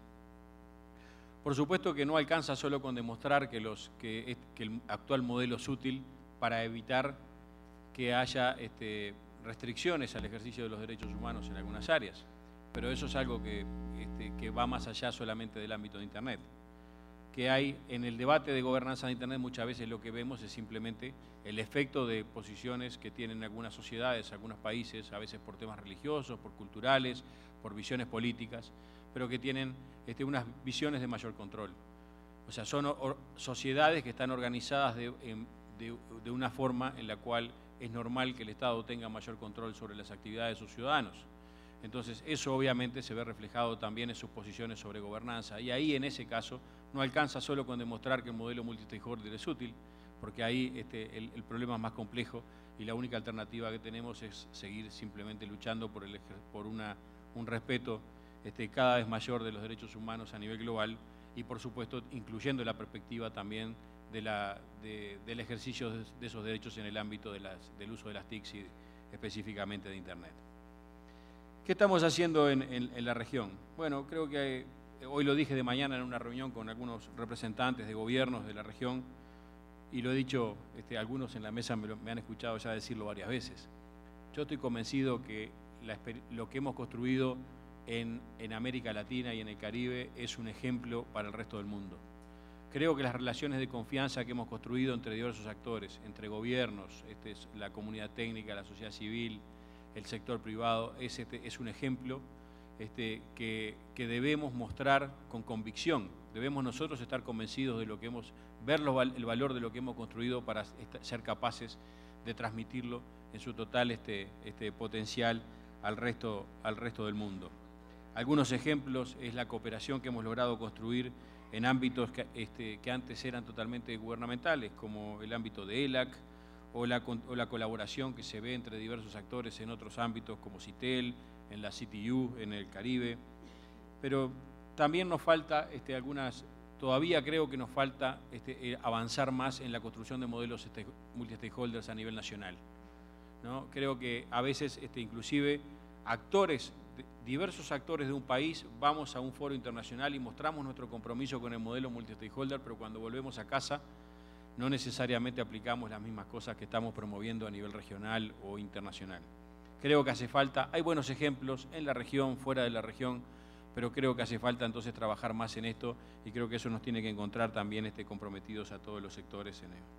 Por supuesto que no alcanza solo con demostrar que el actual modelo es útil para evitar que haya restricciones al ejercicio de los derechos humanos en algunas áreas, pero eso es algo que va más allá solamente del ámbito de Internet. Que hay en el debate de gobernanza de Internet muchas veces lo que vemos es simplemente el efecto de posiciones que tienen algunas sociedades, algunos países, a veces por temas religiosos, por culturales, por visiones políticas, pero que tienen unas visiones de mayor control. O sea, son sociedades que están organizadas de una forma en la cual es normal que el Estado tenga mayor control sobre las actividades de sus ciudadanos. Entonces, eso obviamente se ve reflejado también en sus posiciones sobre gobernanza. Y ahí, en ese caso, no alcanza solo con demostrar que el modelo multi-stakeholder es útil, porque ahí el problema es más complejo y la única alternativa que tenemos es seguir simplemente luchando por un respeto cada vez mayor de los derechos humanos a nivel global y, por supuesto, incluyendo la perspectiva también del ejercicio de esos derechos en el ámbito del uso de las TICs y específicamente de Internet. ¿Qué estamos haciendo en la región? Bueno, creo que hoy lo dije de mañana en una reunión con algunos representantes de gobiernos de la región y lo he dicho, algunos en la mesa me han escuchado ya decirlo varias veces. Yo estoy convencido que lo que hemos construido en América Latina y en el Caribe es un ejemplo para el resto del mundo. Creo que las relaciones de confianza que hemos construido entre diversos actores, entre gobiernos, la comunidad técnica, la sociedad civil, el sector privado, es un ejemplo que debemos mostrar con convicción. Debemos nosotros estar convencidos de ver el valor de lo que hemos construido para ser capaces de transmitirlo en su total potencial al resto del mundo. Algunos ejemplos es la cooperación que hemos logrado construir en ámbitos que antes eran totalmente gubernamentales, como el ámbito de ELAC, o la colaboración que se ve entre diversos actores en otros ámbitos como CITEL, en la CTU, en el Caribe. Pero también nos falta todavía creo que nos falta avanzar más en la construcción de modelos multi-stakeholders a nivel nacional, ¿no? Creo que a veces inclusive diversos actores de un país vamos a un foro internacional y mostramos nuestro compromiso con el modelo multi-stakeholder, pero cuando volvemos a casa no necesariamente aplicamos las mismas cosas que estamos promoviendo a nivel regional o internacional. Creo que hace falta, hay buenos ejemplos en la región, fuera de la región, pero creo que hace falta entonces trabajar más en esto y creo que eso nos tiene que encontrar también comprometidos a todos los sectores en ello.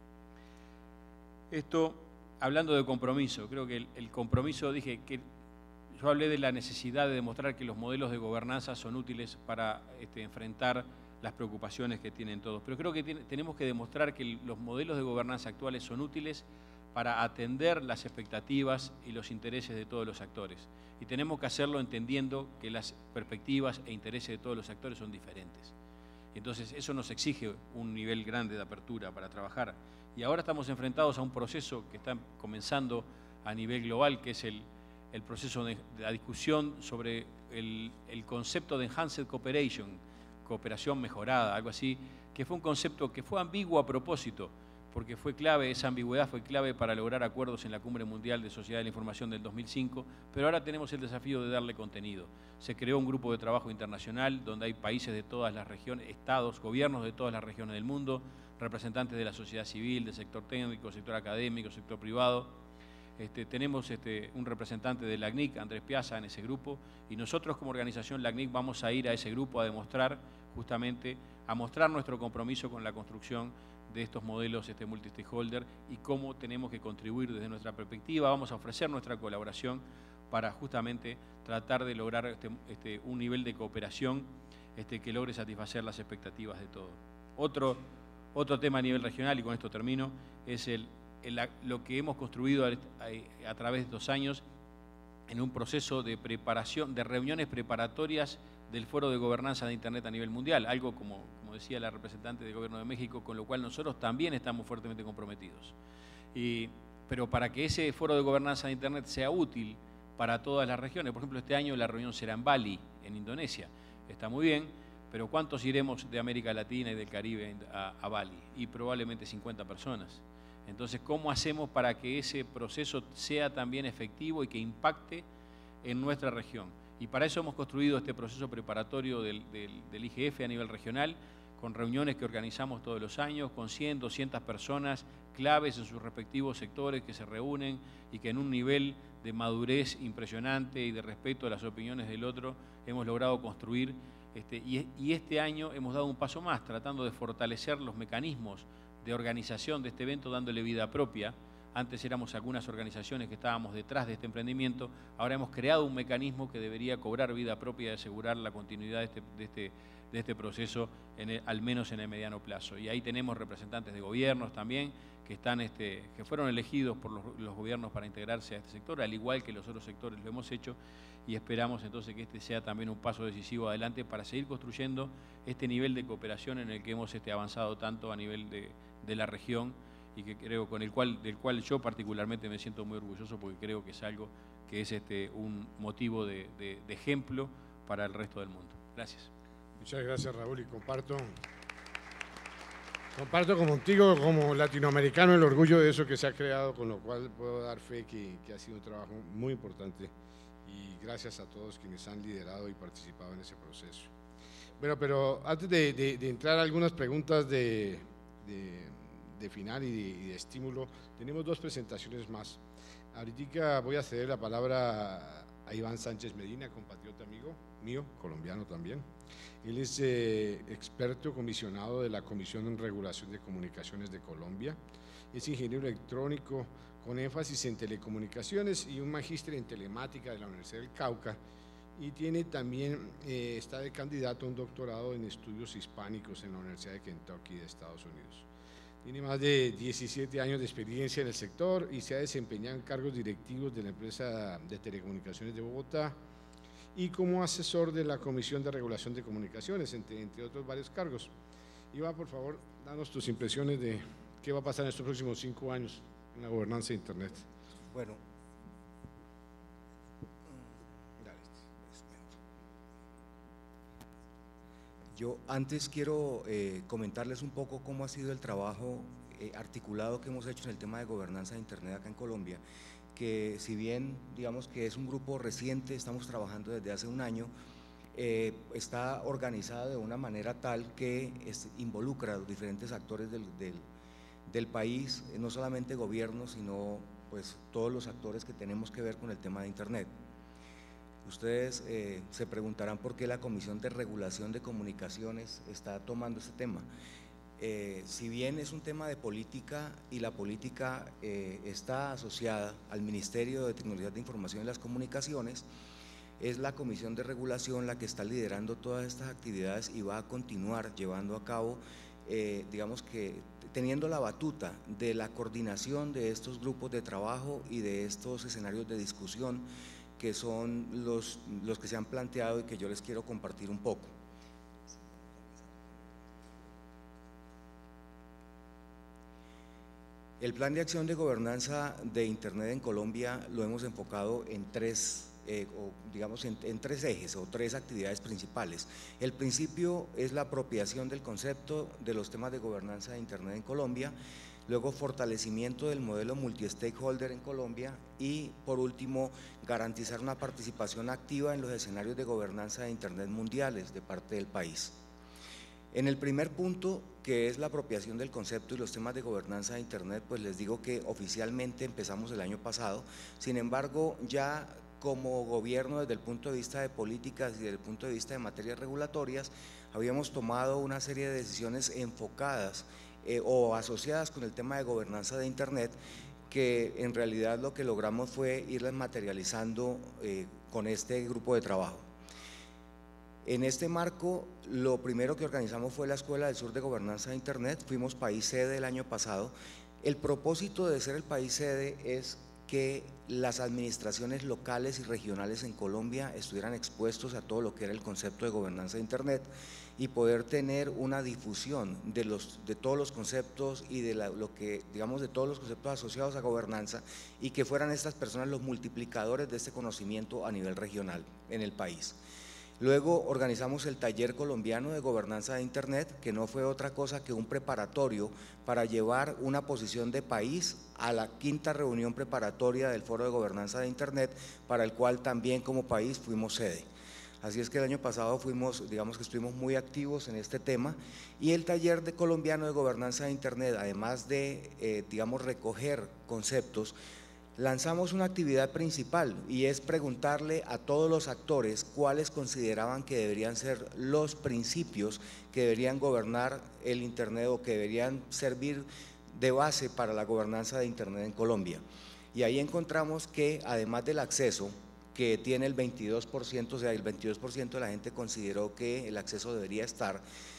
Esto, hablando de compromiso, creo que el compromiso, dije que yo hablé de la necesidad de demostrar que los modelos de gobernanza son útiles para enfrentar las preocupaciones que tienen todos. Pero creo que tenemos que demostrar que los modelos de gobernanza actuales son útiles para atender las expectativas y los intereses de todos los actores. Y tenemos que hacerlo entendiendo que las perspectivas e intereses de todos los actores son diferentes. Entonces, eso nos exige un nivel grande de apertura para trabajar. Y ahora estamos enfrentados a un proceso que está comenzando a nivel global, que es el proceso de la discusión sobre el concepto de Enhanced Cooperation, cooperación mejorada, algo así, que fue un concepto que fue ambiguo a propósito, porque fue clave, esa ambigüedad fue clave para lograr acuerdos en la Cumbre Mundial de Sociedad de la Información del 2005, pero ahora tenemos el desafío de darle contenido. Se creó un grupo de trabajo internacional donde hay países de todas las regiones, estados, gobiernos de todas las regiones del mundo, representantes de la sociedad civil, del sector técnico, sector académico, sector privado. Tenemos un representante de la ACNIC, Andrés Piazza, en ese grupo, y nosotros como organización la ACNIC vamos a ir a ese grupo a demostrar, justamente, a mostrar nuestro compromiso con la construcción de estos modelos multi-stakeholder y cómo tenemos que contribuir desde nuestra perspectiva. Vamos a ofrecer nuestra colaboración para justamente tratar de lograr un nivel de cooperación que logre satisfacer las expectativas de todos. Otro tema a nivel regional, y con esto termino, es lo que hemos construido a través de estos años en un proceso de preparación, de reuniones preparatorias del Foro de Gobernanza de Internet a nivel mundial, algo como decía la representante del Gobierno de México, con lo cual nosotros también estamos fuertemente comprometidos. Pero para que ese Foro de Gobernanza de Internet sea útil para todas las regiones, por ejemplo, este año la reunión será en Bali, en Indonesia, está muy bien, pero ¿cuántos iremos de América Latina y del Caribe a Bali? Y probablemente 50 personas. Entonces, ¿cómo hacemos para que ese proceso sea también efectivo y que impacte en nuestra región? Y para eso hemos construido este proceso preparatorio del IGF a nivel regional, con reuniones que organizamos todos los años, con 100, 200 personas claves en sus respectivos sectores que se reúnen y que en un nivel de madurez impresionante y de respeto a las opiniones del otro hemos logrado construir. Y este año hemos dado un paso más, tratando de fortalecer los mecanismos de organización de este evento, dándole vida propia. Antes éramos algunas organizaciones que estábamos detrás de este emprendimiento, ahora hemos creado un mecanismo que debería cobrar vida propia y asegurar la continuidad de este proceso, al menos en el mediano plazo. Y ahí tenemos representantes de gobiernos también, que fueron elegidos por los gobiernos para integrarse a este sector, al igual que los otros sectores lo hemos hecho, y esperamos entonces que este sea también un paso decisivo adelante para seguir construyendo este nivel de cooperación en el que hemos avanzado tanto a nivel de la región, y que creo del cual yo particularmente me siento muy orgulloso, porque creo que es algo que es un motivo de ejemplo para el resto del mundo. Gracias. Muchas gracias, Raúl, y comparto contigo como latinoamericano el orgullo de eso que se ha creado, con lo cual puedo dar fe que ha sido un trabajo muy importante, y gracias a todos quienes han liderado y participado en ese proceso. Bueno, pero antes de entrar a algunas preguntas de final y de estímulo, tenemos dos presentaciones más. Ahorita voy a ceder la palabra a Iván Sánchez Medina, compatriota amigo mío, colombiano también. Él es experto comisionado de la Comisión en Regulación de Comunicaciones de Colombia. Es ingeniero electrónico con énfasis en telecomunicaciones y un magíster en telemática de la Universidad del Cauca. Y tiene también, está de candidato a un doctorado en estudios hispánicos en la Universidad de Kentucky de Estados Unidos. Tiene más de 17 años de experiencia en el sector y se ha desempeñado en cargos directivos de la empresa de telecomunicaciones de Bogotá y como asesor de la Comisión de Regulación de Comunicaciones, entre otros varios cargos. Iván, por favor, danos tus impresiones de qué va a pasar en estos próximos 5 años en la gobernanza de Internet. Bueno, yo antes quiero comentarles un poco cómo ha sido el trabajo articulado que hemos hecho en el tema de gobernanza de Internet acá en Colombia, que si bien digamos que es un grupo reciente, estamos trabajando desde hace un año, está organizado de una manera tal que involucra a los diferentes actores del país, no solamente gobiernos, sino pues todos los actores que tenemos que ver con el tema de Internet. Ustedes se preguntarán por qué la Comisión de Regulación de Comunicaciones está tomando este tema. Si bien es un tema de política y la política está asociada al Ministerio de Tecnología de Información y las Comunicaciones, es la Comisión de Regulación la que está liderando todas estas actividades y va a continuar llevando a cabo, digamos que teniendo la batuta de la coordinación de estos grupos de trabajo y de estos escenarios de discusión que son los que se han planteado y que yo les quiero compartir un poco. El plan de acción de gobernanza de Internet en Colombia lo hemos enfocado en tres ejes o tres actividades principales. El principio es la apropiación del concepto de los temas de gobernanza de Internet en Colombia. luego fortalecimiento del modelo multi-stakeholder en Colombia y por último garantizar una participación activa en los escenarios de gobernanza de Internet mundiales de parte del país. En el primer punto, que es la apropiación del concepto y los temas de gobernanza de Internet, pues les digo que oficialmente empezamos el año pasado, sin embargo ya como gobierno desde el punto de vista de políticas y desde el punto de vista de materias regulatorias, habíamos tomado una serie de decisiones enfocadas o asociadas con el tema de gobernanza de Internet, que en realidad lo que logramos fue irlas materializando con este grupo de trabajo. En este marco, lo primero que organizamos fue la Escuela del Sur de Gobernanza de Internet, fuimos país sede el año pasado. El propósito de ser el país sede es que las administraciones locales y regionales en Colombia estuvieran expuestos a todo lo que era el concepto de gobernanza de Internet y poder tener una difusión de todos los conceptos y de de todos los conceptos asociados a gobernanza, y que fueran estas personas los multiplicadores de este conocimiento a nivel regional en el país. Luego organizamos el Taller Colombiano de Gobernanza de Internet, que no fue otra cosa que un preparatorio para llevar una posición de país a la 5ª reunión preparatoria del Foro de Gobernanza de Internet, para el cual también como país fuimos sede. Así es que el año pasado digamos que estuvimos muy activos en este tema, y el Taller Colombiano de Gobernanza de Internet, además de recoger conceptos, lanzamos una actividad principal, y es preguntarle a todos los actores cuáles consideraban que deberían ser los principios que deberían gobernar el Internet o que deberían servir de base para la gobernanza de Internet en Colombia. Y ahí encontramos que además del acceso, que tiene el 22%, o sea, el 22% de la gente consideró que el acceso debería estar,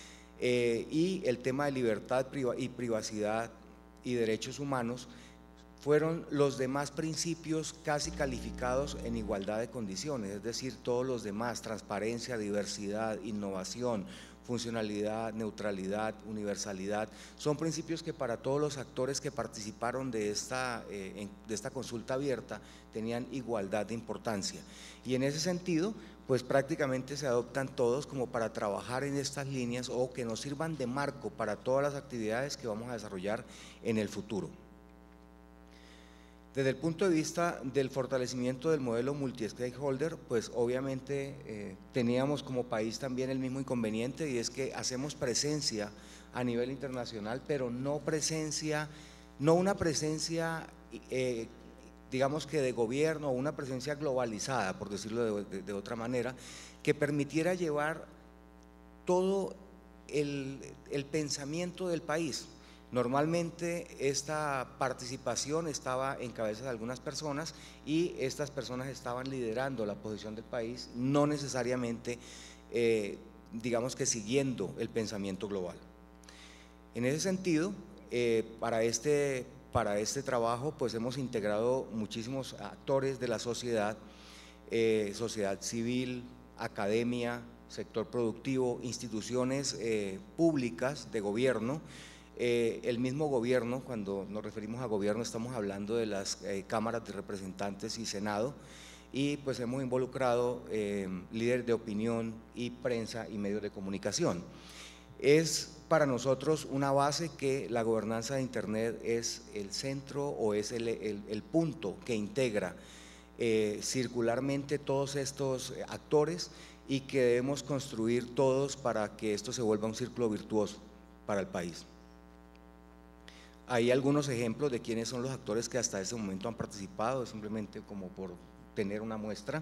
y el tema de libertad y privacidad y derechos humanos, fueron los demás principios casi calificados en igualdad de condiciones, es decir, todos los demás: transparencia, diversidad, innovación, funcionalidad, neutralidad, universalidad, son principios que para todos los actores que participaron de esta consulta abierta tenían igualdad de importancia. Y en ese sentido, pues prácticamente se adoptan todos como para trabajar en estas líneas, o que nos sirvan de marco para todas las actividades que vamos a desarrollar en el futuro. Desde el punto de vista del fortalecimiento del modelo multi-stakeholder, pues obviamente teníamos como país también el mismo inconveniente, y es que hacemos presencia a nivel internacional, pero no una presencia digamos que de gobierno, o una presencia globalizada, por decirlo de otra manera, que permitiera llevar todo el pensamiento del país. Normalmente esta participación estaba en cabeza de algunas personas, y estas personas estaban liderando la posición del país, no necesariamente digamos que siguiendo el pensamiento global. En ese sentido, para este trabajo pues hemos integrado muchísimos actores de la sociedad, sociedad civil, academia, sector productivo, instituciones públicas de gobierno. El mismo gobierno, cuando nos referimos a gobierno estamos hablando de las cámaras de representantes y Senado, y pues hemos involucrado líderes de opinión y prensa y medios de comunicación. Es para nosotros una base que la gobernanza de Internet es el centro, o es el punto que integra circularmente todos estos actores, y que debemos construir todos para que esto se vuelva un círculo virtuoso para el país. Hay algunos ejemplos de quiénes son los actores que hasta ese momento han participado, simplemente como por tener una muestra,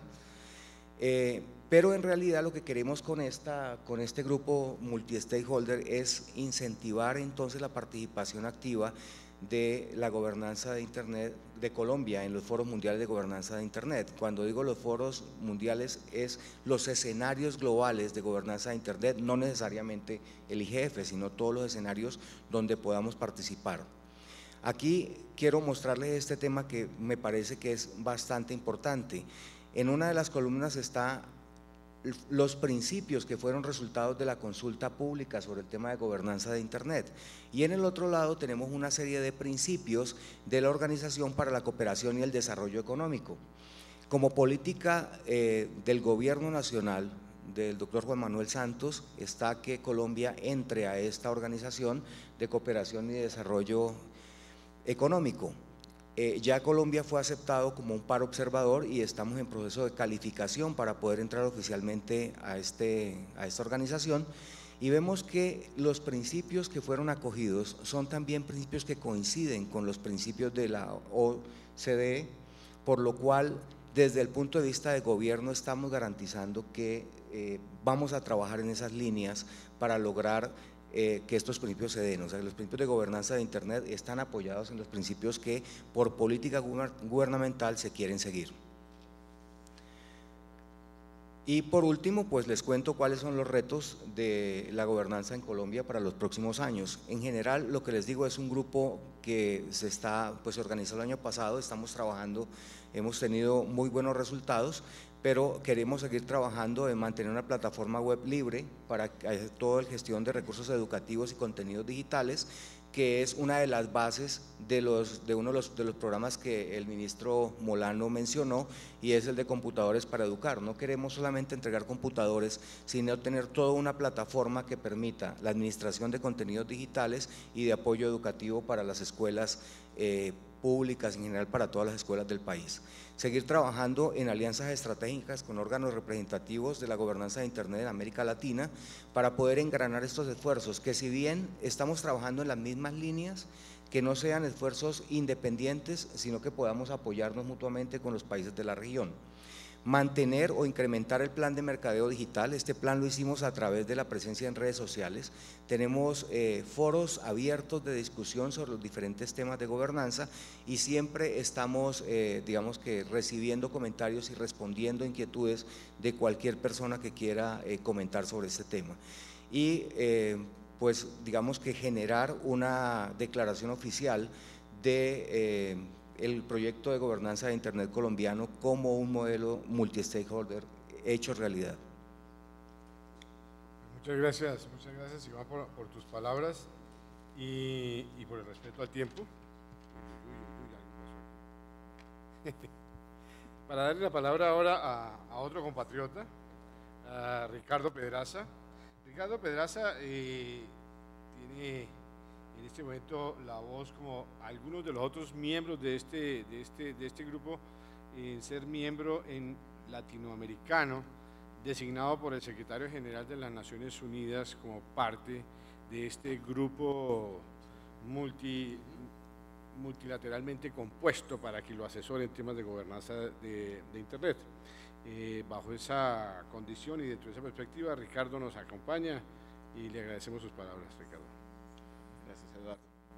pero en realidad lo que queremos con este grupo multi-stakeholder es incentivar entonces la participación activa de la gobernanza de Internet de Colombia en los foros mundiales de gobernanza de Internet. Cuando digo los foros mundiales, es los escenarios globales de gobernanza de Internet, no necesariamente el IGF, sino todos los escenarios donde podamos participar. Aquí quiero mostrarles este tema que me parece que es bastante importante. En una de las columnas está los principios que fueron resultados de la consulta pública sobre el tema de gobernanza de Internet, y en el otro lado tenemos una serie de principios de la Organización para la Cooperación y el Desarrollo Económico. Como política del gobierno nacional del doctor Juan Manuel Santos está que Colombia entre a esta organización de cooperación y desarrollo Económico. Ya Colombia fue aceptado como un par observador y estamos en proceso de calificación para poder entrar oficialmente a esta organización, y vemos que los principios que fueron acogidos son también principios que coinciden con los principios de la OCDE, por lo cual desde el punto de vista de gobierno estamos garantizando que vamos a trabajar en esas líneas para lograr que estos principios se den. O sea, que los principios de gobernanza de Internet están apoyados en los principios que por política gubernamental se quieren seguir. Y por último, pues les cuento cuáles son los retos de la gobernanza en Colombia para los próximos años. En general, lo que les digo es un grupo que se organizó el año pasado, estamos trabajando, hemos tenido muy buenos resultados, pero queremos seguir trabajando en mantener una plataforma web libre para toda la gestión de recursos educativos y contenidos digitales, que es una de las bases de uno de los programas que el ministro Molano mencionó, y es el de computadores para educar. No queremos solamente entregar computadores, sino tener toda una plataforma que permita la administración de contenidos digitales y de apoyo educativo para las escuelas públicas, en general para todas las escuelas del país. Seguir trabajando en alianzas estratégicas con órganos representativos de la gobernanza de Internet en América Latina para poder engranar estos esfuerzos, que si bien estamos trabajando en las mismas líneas, que no sean esfuerzos independientes, sino que podamos apoyarnos mutuamente con los países de la región. Mantener o incrementar el plan de mercadeo digital. Este plan lo hicimos a través de la presencia en redes sociales. Tenemos foros abiertos de discusión sobre los diferentes temas de gobernanza y siempre estamos, digamos que, recibiendo comentarios y respondiendo inquietudes de cualquier persona que quiera comentar sobre este tema. Y pues digamos que generar una declaración oficial de el proyecto de gobernanza de Internet colombiano como un modelo multi-stakeholder hecho realidad. Muchas gracias Iván por tus palabras y por el respeto al tiempo. Para darle la palabra ahora a otro compatriota, a Ricardo Pedraza. Ricardo Pedraza tiene en este momento la voz, como algunos de los otros miembros de este grupo, en ser miembro en latinoamericano designado por el secretario general de las Naciones Unidas como parte de este grupo multilateralmente compuesto para que lo asesore en temas de gobernanza de Internet. Bajo esa condición y dentro de esa perspectiva, Ricardo nos acompaña y le agradecemos sus palabras, Ricardo. Gracias, Eduardo.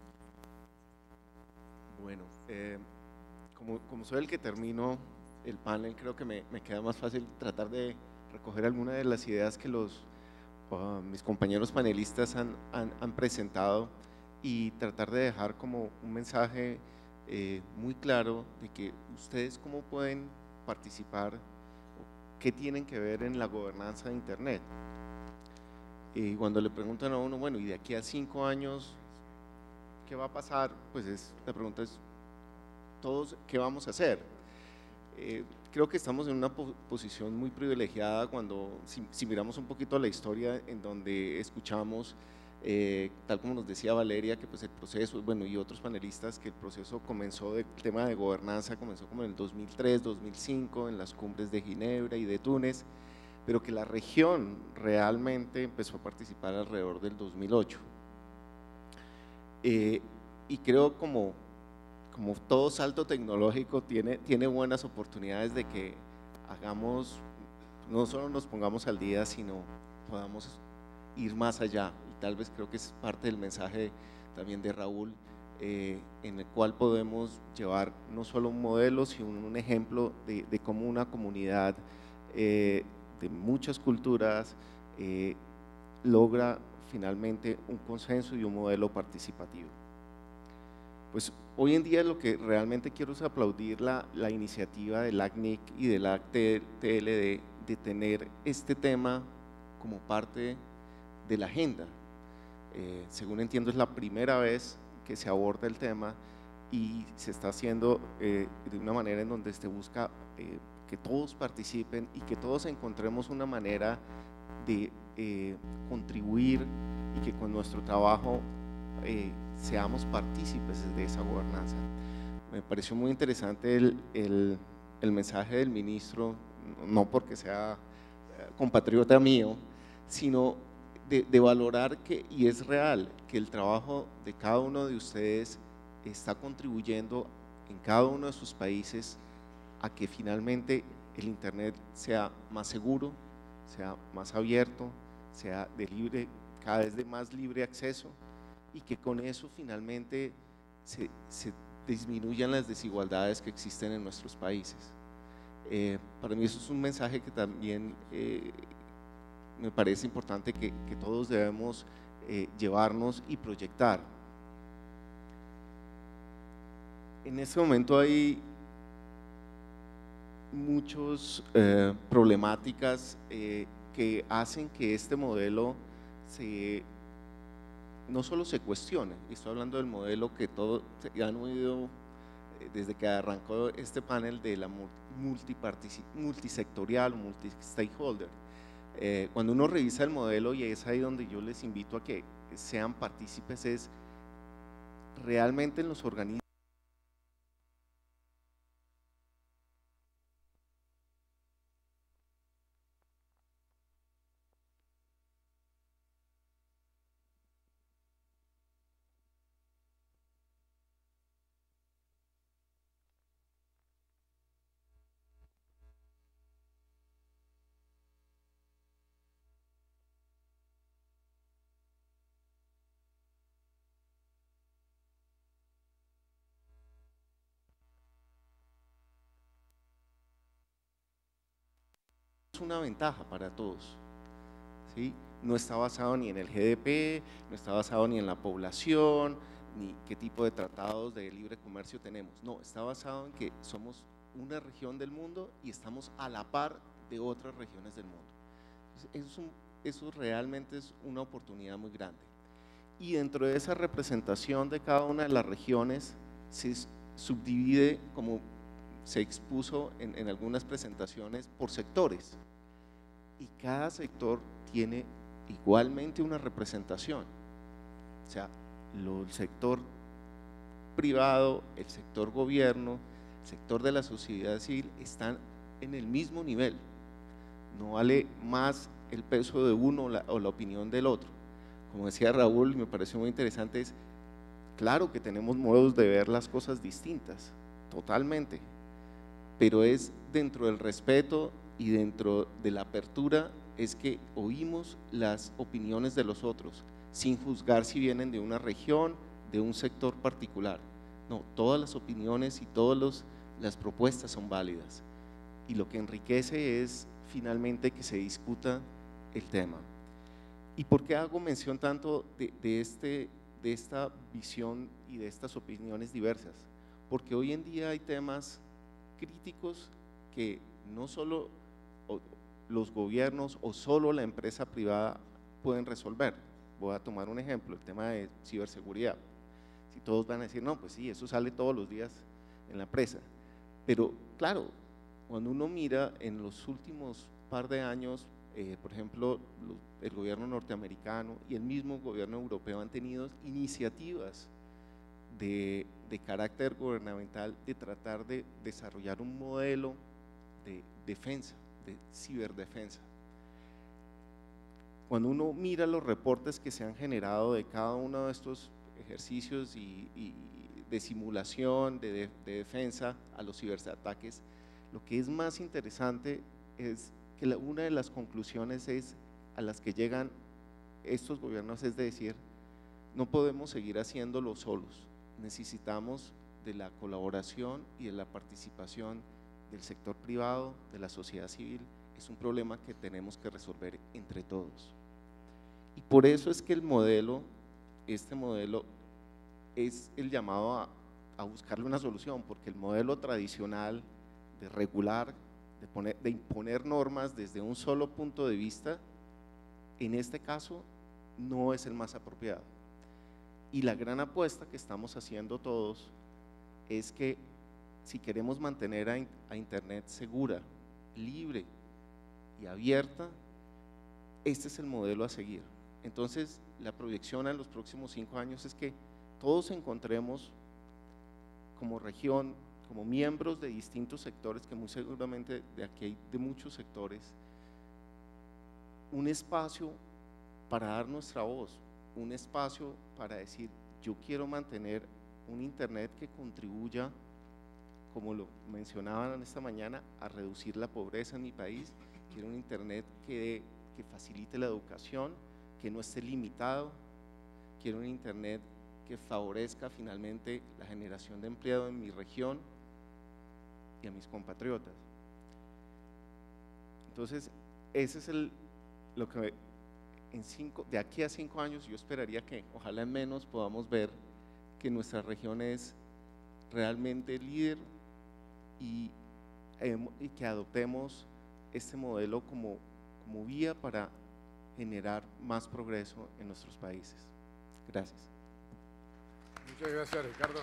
Bueno, como soy el que termino el panel, creo que me queda más fácil tratar de recoger algunas de las ideas que mis compañeros panelistas han presentado y tratar de dejar como un mensaje muy claro de que ustedes cómo pueden participar, qué tienen que ver en la gobernanza de Internet. Y cuando le preguntan a uno, bueno, ¿y de aquí a 5 años qué va a pasar? Pues la pregunta es, todos, ¿qué vamos a hacer? Creo que estamos en una posición muy privilegiada cuando, si miramos un poquito la historia en donde escuchamos, tal como nos decía Valeria, que pues el proceso, bueno, y otros panelistas, que el proceso comenzó, el tema de gobernanza comenzó como en el 2003, 2005, en las cumbres de Ginebra y de Túnez, pero que la región realmente empezó a participar alrededor del 2008. Y creo como todo salto tecnológico tiene buenas oportunidades de que hagamos, no solo nos pongamos al día, sino podamos ir más allá. Y tal vez creo que es parte del mensaje también de Raúl, en el cual podemos llevar no solo un modelo, sino un ejemplo de cómo una comunidad de muchas culturas logra finalmente un consenso y un modelo participativo. Pues hoy en día lo que realmente quiero es aplaudir la iniciativa del ACNIC y del ACTLD de tener este tema como parte de la agenda. Según entiendo, es la primera vez que se aborda el tema y se está haciendo de una manera en donde se busca que todos participen y que todos encontremos una manera de contribuir y que con nuestro trabajo seamos partícipes de esa gobernanza. Me pareció muy interesante el mensaje del ministro, no porque sea compatriota mío, sino de valorar que, y es real, que el trabajo de cada uno de ustedes está contribuyendo en cada uno de sus países a que finalmente el Internet sea más seguro, sea más abierto, sea de libre, cada vez de más libre acceso, y que con eso finalmente se disminuyan las desigualdades que existen en nuestros países. Para mí eso es un mensaje que también me parece importante que todos debemos llevarnos y proyectar. En este momento hay muchas problemáticas que hacen que este modelo no solo se cuestione, estoy hablando del modelo que todos han oído desde que arrancó este panel de la multisectorial, multi-stakeholder. Cuando uno revisa el modelo, y es ahí donde yo les invito a que sean partícipes, es realmente en los organismos una ventaja para todos, ¿sí? No está basado ni en el GDP, no está basado ni en la población, ni qué tipo de tratados de libre comercio tenemos, no, está basado en que somos una región del mundo y estamos a la par de otras regiones del mundo. Eso realmente es una oportunidad muy grande. Y dentro de esa representación de cada una de las regiones se subdivide, como se expuso en algunas presentaciones, por sectores, y cada sector tiene igualmente una representación. O sea, el sector privado, el sector gobierno, el sector de la sociedad civil están en el mismo nivel. No vale más el peso de uno o la opinión del otro. Como decía Raúl, y me pareció muy interesante, es claro que tenemos modos de ver las cosas distintas, totalmente, pero es dentro del respeto y dentro de la apertura es que oímos las opiniones de los otros, sin juzgar si vienen de una región, de un sector particular. No, todas las opiniones y todas las propuestas son válidas, y lo que enriquece es finalmente que se discuta el tema. ¿Y por qué hago mención tanto de esta visión y de estas opiniones diversas? Porque hoy en día hay temas críticos que no solo los gobiernos o solo la empresa privada pueden resolver. Voy a tomar un ejemplo, el tema de ciberseguridad. Si todos van a decir, no, pues sí, eso sale todos los días en la empresa. Pero claro, cuando uno mira en los últimos par de años, por ejemplo, el gobierno norteamericano y el mismo gobierno europeo han tenido iniciativas de carácter gubernamental de tratar de desarrollar un modelo de defensa, de ciberdefensa. Cuando uno mira los reportes que se han generado de cada uno de estos ejercicios y de simulación, de defensa a los ciberataques, lo que es más interesante es que una de las conclusiones a las que llegan estos gobiernos es de decir, no podemos seguir haciéndolo solos, necesitamos de la colaboración y de la participación del sector privado, de la sociedad civil. Es un problema que tenemos que resolver entre todos. Y por eso es que este modelo es el llamado a buscarle una solución, porque el modelo tradicional de regular, de imponer normas desde un solo punto de vista, en este caso no es el más apropiado. Y la gran apuesta que estamos haciendo todos es que si queremos mantener a Internet segura, libre y abierta, este es el modelo a seguir. Entonces, la proyección en los próximos 5 años es que todos encontremos como región, como miembros de distintos sectores, que muy seguramente de aquí hay de muchos sectores, un espacio para dar nuestra voz, un espacio para decir, yo quiero mantener un internet que contribuya, como lo mencionaban esta mañana, a reducir la pobreza en mi país. Quiero un internet que facilite la educación, que no esté limitado. Quiero un internet que favorezca finalmente la generación de empleo en mi región y a mis compatriotas. Entonces, ese es lo que de aquí a 5 años yo esperaría que, ojalá en menos, podamos ver que nuestra región es realmente líder y que adoptemos este modelo como vía para generar más progreso en nuestros países. Gracias. Muchas gracias, Ricardo.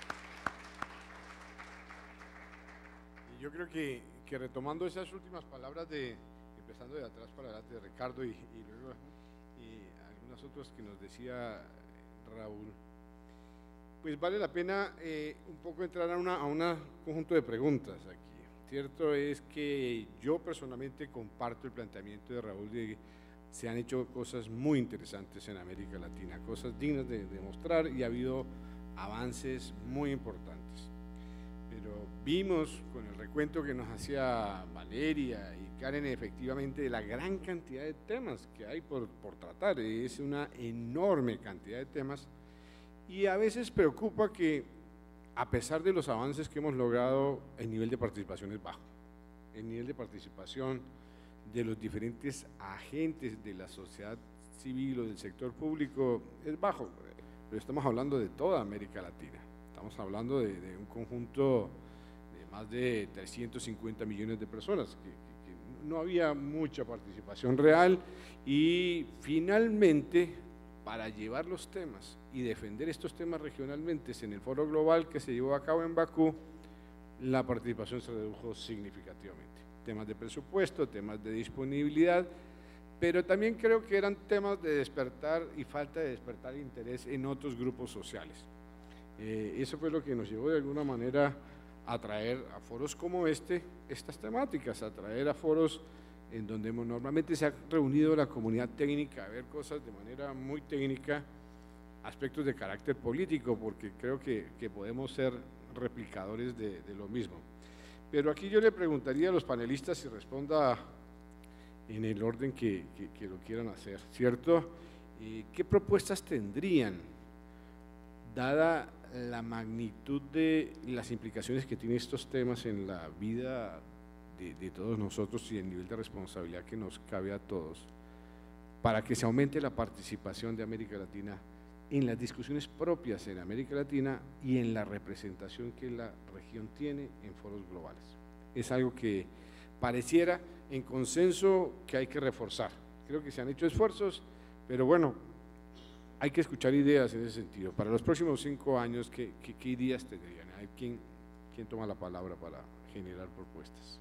Y yo creo que retomando esas últimas palabras empezando de atrás para adelante de Ricardo y luego algunas otras que nos decía Raúl, pues vale la pena un poco entrar a un conjunto de preguntas aquí. Cierto es que yo personalmente comparto el planteamiento de Raúl de que se han hecho cosas muy interesantes en América Latina, cosas dignas de demostrar, y ha habido avances muy importantes. Pero vimos con el recuento que nos hacía Valeria y Karen efectivamente de la gran cantidad de temas que hay por tratar. Es una enorme cantidad de temas y a veces preocupa que, a pesar de los avances que hemos logrado, el nivel de participación es bajo. El nivel de participación de los diferentes agentes de la sociedad civil o del sector público es bajo, pero estamos hablando de toda América Latina. Estamos hablando de un conjunto de más de 350 millones de personas, que no había mucha participación real, y finalmente, para llevar los temas y defender estos temas regionalmente en el foro global que se llevó a cabo en Bakú, la participación se redujo significativamente. Temas de presupuesto, temas de disponibilidad, pero también creo que eran temas de despertar y falta de despertar interés en otros grupos sociales. Eso fue lo que nos llevó de alguna manera a traer a foros como estas temáticas, a traer a foros en donde normalmente se ha reunido la comunidad técnica a ver cosas de manera muy técnica, aspectos de carácter político, porque creo que podemos ser replicadores de lo mismo. Pero aquí yo le preguntaría a los panelistas si responda en el orden que lo quieran hacer, ¿cierto? ¿Qué propuestas tendrían, dada la magnitud de las implicaciones que tienen estos temas en la vida de todos nosotros y el nivel de responsabilidad que nos cabe a todos, para que se aumente la participación de América Latina en las discusiones propias en América Latina y en la representación que la región tiene en foros globales? Es algo que pareciera en consenso que hay que reforzar. Creo que se han hecho esfuerzos, pero bueno, hay que escuchar ideas en ese sentido. Para los próximos 5 años, ¿qué ideas tendrían? ¿Hay quién toma la palabra para generar propuestas?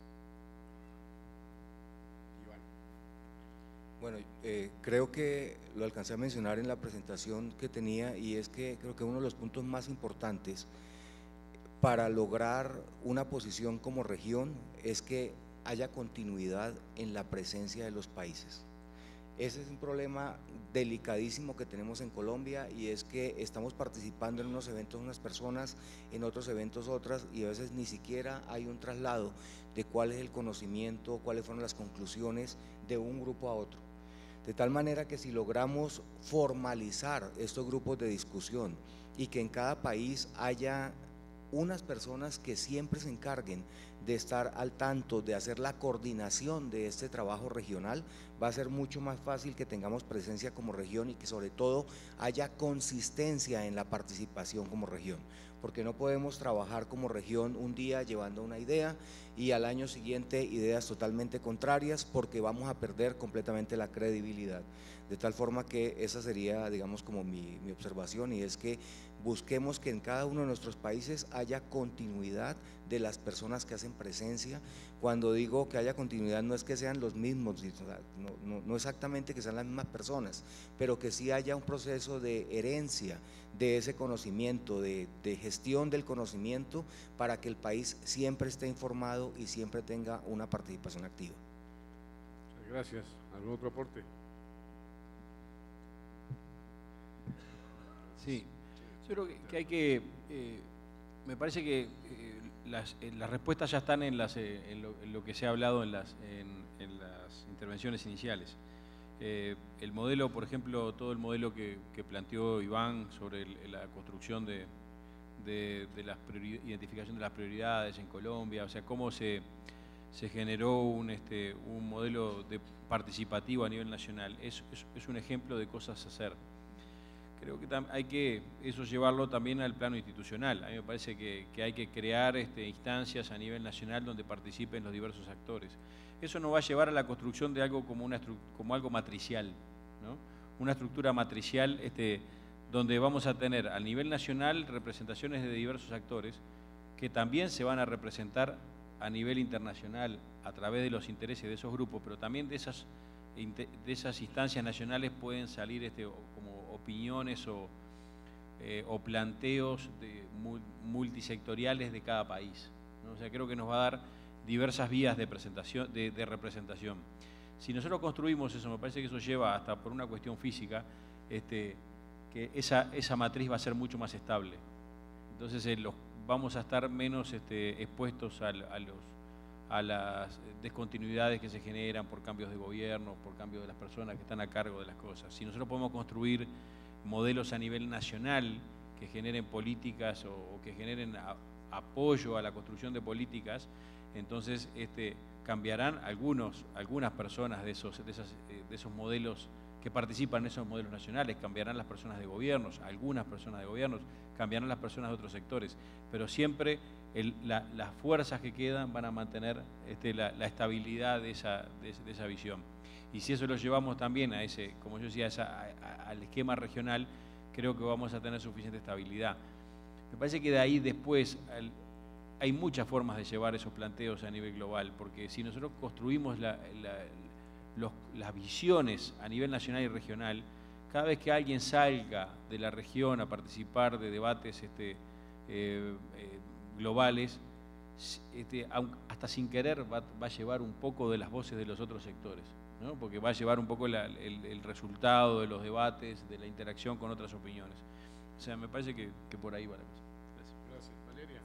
Bueno, creo que lo alcancé a mencionar en la presentación que tenía, y es que creo que uno de los puntos más importantes para lograr una posición como región es que haya continuidad en la presencia de los países. Ese es un problema delicadísimo que tenemos en Colombia, y es que estamos participando en unos eventos unas personas, en otros eventos otras, y a veces ni siquiera hay un traslado de cuál es el conocimiento, cuáles fueron las conclusiones de un grupo a otro. De tal manera que si logramos formalizar estos grupos de discusión y que en cada país haya unas personas que siempre se encarguen de estar al tanto, de hacer la coordinación de este trabajo regional, va a ser mucho más fácil que tengamos presencia como región y que sobre todo haya consistencia en la participación como región. porque no podemos trabajar como región un día llevando una idea y al año siguiente ideas totalmente contrarias, porque vamos a perder completamente la credibilidad. De tal forma que esa sería, digamos, como mi observación, y es que busquemos que en cada uno de nuestros países haya continuidad de las personas que hacen presencia. Cuando digo que haya continuidad, no es que sean los mismos, no exactamente que sean las mismas personas, pero que sí haya un proceso de herencia de ese conocimiento, de gestión del conocimiento, para que el país siempre esté informado y siempre tenga una participación activa. Gracias. ¿Algún otro aporte? Sí, yo creo que hay que, me parece que las respuestas ya están en lo que se ha hablado en las intervenciones iniciales. El modelo, por ejemplo, todo el modelo que planteó Iván sobre la construcción de la identificación de las prioridades en Colombia, o sea, cómo se generó un modelo participativo a nivel nacional, es un ejemplo de cosas a hacer. Creo que hay que eso llevarlo también al plano institucional. A mí me parece que hay que crear instancias a nivel nacional donde participen los diversos actores. Eso nos va a llevar a la construcción de algo como algo matricial, ¿no? Una estructura matricial donde vamos a tener a nivel nacional representaciones de diversos actores que también se van a representar a nivel internacional a través de los intereses de esos grupos, pero también de esas instancias nacionales pueden salir como opiniones o planteos multisectoriales de cada país, ¿no? O sea, creo que nos va a dar diversas vías de representación. Si nosotros construimos eso, me parece que eso lleva hasta por una cuestión física, que esa matriz va a ser mucho más estable. Entonces vamos a estar menos expuestos a las descontinuidades que se generan por cambios de gobierno, por cambios de las personas que están a cargo de las cosas. Si nosotros podemos construir modelos a nivel nacional que generen políticas o que generen apoyo a la construcción de políticas, entonces cambiarán algunas personas de esos modelos que participan en esos modelos nacionales, cambiarán las personas de gobiernos, algunas personas de gobiernos, cambiarán las personas de otros sectores, pero siempre las fuerzas que quedan van a mantener la estabilidad de esa visión. Y si eso lo llevamos también a como yo decía, al esquema regional, creo que vamos a tener suficiente estabilidad. Me parece que de ahí después hay muchas formas de llevar esos planteos a nivel global, porque si nosotros construimos las visiones a nivel nacional y regional, cada vez que alguien salga de la región a participar de debates globales, hasta sin querer va a llevar un poco de las voces de los otros sectores, ¿no? Porque va a llevar un poco el resultado de los debates, de la interacción con otras opiniones. O sea, me parece que por ahí va la cosa. Gracias. Valeria.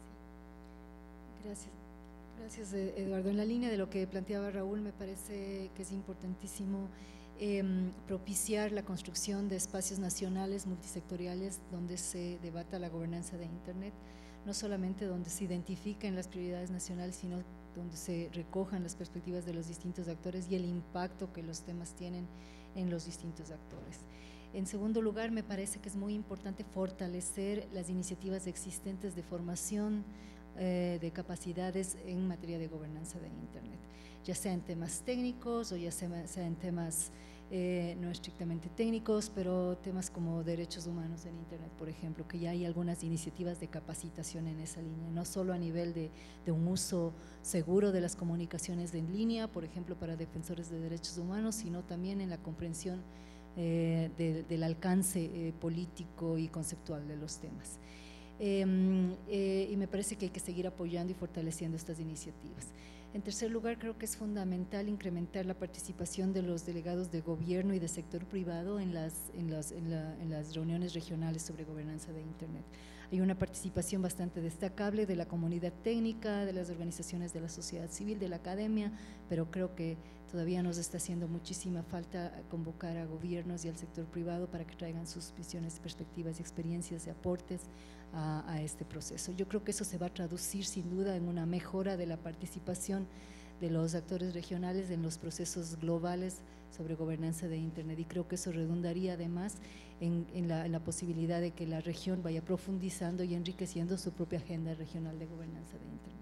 Gracias, Eduardo. En la línea de lo que planteaba Raúl, me parece que es importantísimo propiciar la construcción de espacios nacionales multisectoriales donde se debata la gobernanza de Internet, no solamente donde se identifiquen las prioridades nacionales, sino donde se recojan las perspectivas de los distintos actores y el impacto que los temas tienen en los distintos actores. En segundo lugar, me parece que es muy importante fortalecer las iniciativas existentes de formación de capacidades en materia de gobernanza de Internet, ya sea en temas técnicos o ya sea en temas no estrictamente técnicos, pero temas como derechos humanos en Internet, por ejemplo, que ya hay algunas iniciativas de capacitación en esa línea, no solo a nivel de un uso seguro de las comunicaciones en línea, por ejemplo, para defensores de derechos humanos, sino también en la comprensión del alcance político y conceptual de los temas. Y me parece que hay que seguir apoyando y fortaleciendo estas iniciativas. En tercer lugar, creo que es fundamental incrementar la participación de los delegados de gobierno y de sector privado en las reuniones regionales sobre gobernanza de Internet. Hay una participación bastante destacable de la comunidad técnica, de las organizaciones de la sociedad civil, de la academia, pero creo que todavía nos está haciendo muchísima falta convocar a gobiernos y al sector privado para que traigan sus visiones, perspectivas y experiencias y aportes a este proceso. Yo creo que eso se va a traducir sin duda en una mejora de la participación de los actores regionales en los procesos globales sobre gobernanza de Internet, y creo que eso redundaría además en la posibilidad de que la región vaya profundizando y enriqueciendo su propia agenda regional de gobernanza de Internet.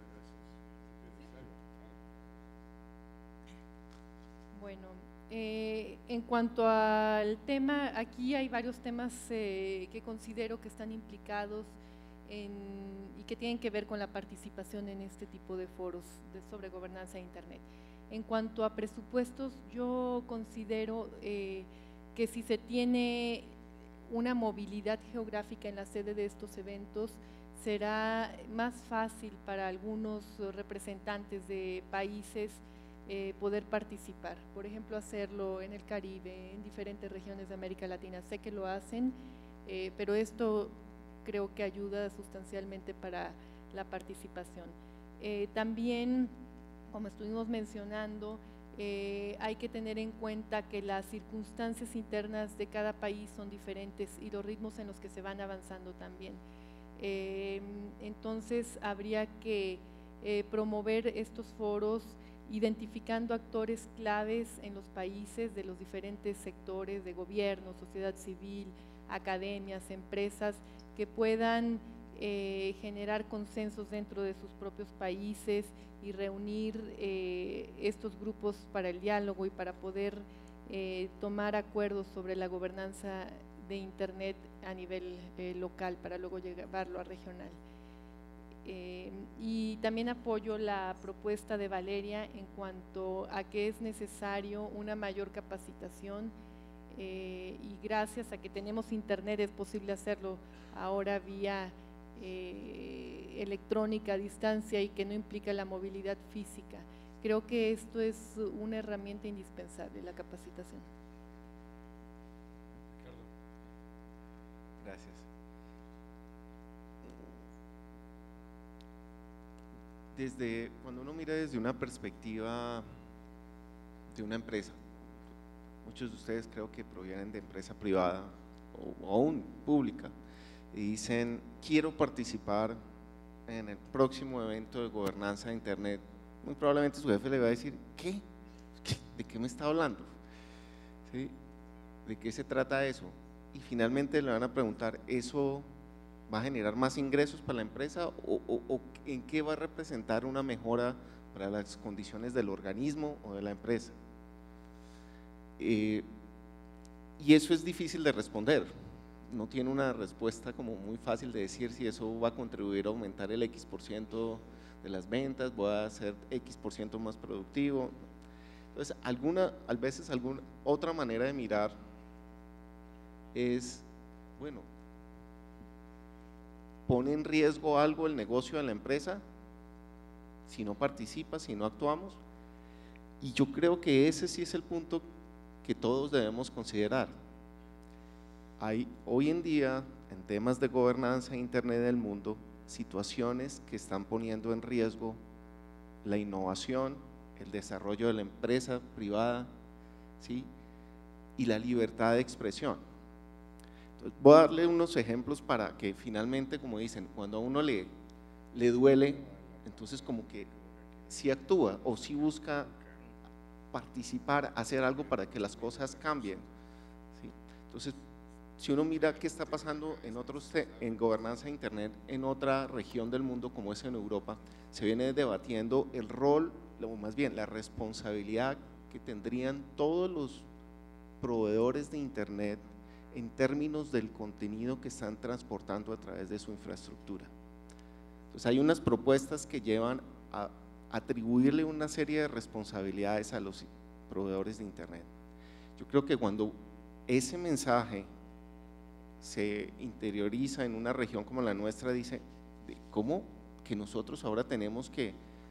Bueno, en cuanto al tema, aquí hay varios temas que considero que están implicados y que tienen que ver con la participación en este tipo de foros sobre gobernanza de Internet. En cuanto a presupuestos, yo considero que si se tiene una movilidad geográfica en la sede de estos eventos, será más fácil para algunos representantes de países poder participar. Por ejemplo, hacerlo en el Caribe, en diferentes regiones de América Latina. Sé que lo hacen, pero esto creo que ayuda sustancialmente para la participación. También, como estuvimos mencionando, hay que tener en cuenta que las circunstancias internas de cada país son diferentes y los ritmos en los que se van avanzando también. Entonces, habría que promover estos foros identificando actores claves en los países de los diferentes sectores de gobierno, sociedad civil, academias, empresas, que puedan generar consensos dentro de sus propios países y reunir estos grupos para el diálogo y para poder tomar acuerdos sobre la gobernanza de Internet a nivel local para luego llevarlo a regional. Y también apoyo la propuesta de Valeria en cuanto a que es necesario una mayor capacitación y gracias a que tenemos Internet es posible hacerlo ahora vía electrónica a distancia y que no implica la movilidad física. Creo que esto es una herramienta indispensable, la capacitación. Gracias. Cuando uno mira desde una perspectiva de una empresa, muchos de ustedes creo que provienen de empresa privada o aún pública y dicen, quiero participar en el próximo evento de gobernanza de Internet, muy probablemente su jefe le va a decir, ¿qué? ¿De qué me está hablando? ¿Sí? ¿De qué se trata eso? Y finalmente le van a preguntar, ¿eso va a generar más ingresos para la empresa o en qué va a representar una mejora para las condiciones del organismo o de la empresa? Y eso es difícil de responder, no tiene una respuesta como muy fácil de decir si eso va a contribuir a aumentar el X% de las ventas, voy a ser X% más productivo. Entonces, a veces alguna otra manera de mirar es, bueno, ¿pone en riesgo algo el negocio de la empresa si no participa, si no actuamos? Y yo creo que ese sí es el punto que todos debemos considerar. Hay hoy en día, en temas de gobernanza de Internet del mundo, situaciones que están poniendo en riesgo la innovación, el desarrollo de la empresa privada, ¿sí? Y la libertad de expresión. Entonces, voy a darle unos ejemplos para que finalmente, como dicen, cuando a uno le duele, entonces como que sí actúa o sí busca participar, hacer algo para que las cosas cambien, ¿sí? Entonces, si uno mira qué está pasando en gobernanza de Internet en otra región del mundo como es en Europa, se viene debatiendo el rol, o más bien la responsabilidad que tendrían todos los proveedores de Internet en términos del contenido que están transportando a través de su infraestructura. Entonces hay unas propuestas que llevan a atribuirle una serie de responsabilidades a los proveedores de Internet. Yo creo que cuando ese mensaje se interioriza en una región como la nuestra, dice, ¿cómo que nosotros ahora tenemos que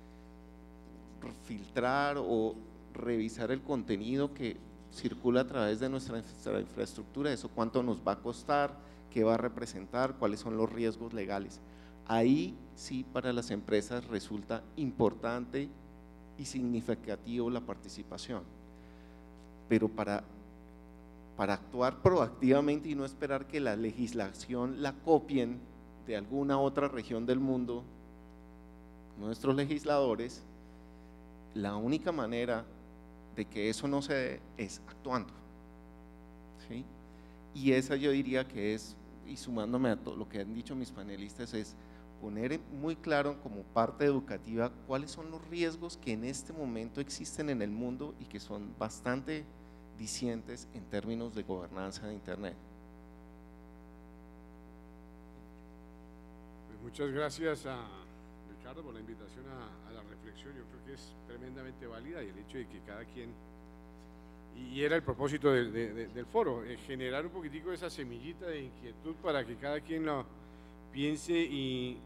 filtrar o revisar el contenido que circula a través de nuestra infraestructura? ¿Eso cuánto nos va a costar? ¿Qué va a representar? ¿Cuáles son los riesgos legales? Ahí sí para las empresas resulta importante y significativo la participación, pero para actuar proactivamente y no esperar que la legislación la copien de alguna otra región del mundo, nuestros legisladores la única manera de que eso no se dé es actuando, ¿sí? Y esa yo diría que es, y sumándome a todo lo que han dicho mis panelistas, es poner muy claro como parte educativa cuáles son los riesgos que en este momento existen en el mundo y que son bastante dicientes en términos de gobernanza de Internet. Pues muchas gracias a Ricardo por la invitación a la reflexión. Yo creo que es tremendamente válida, y el hecho de que cada quien, y era el propósito del foro, generar un poquitico esa semillita de inquietud para que cada quien lo piense y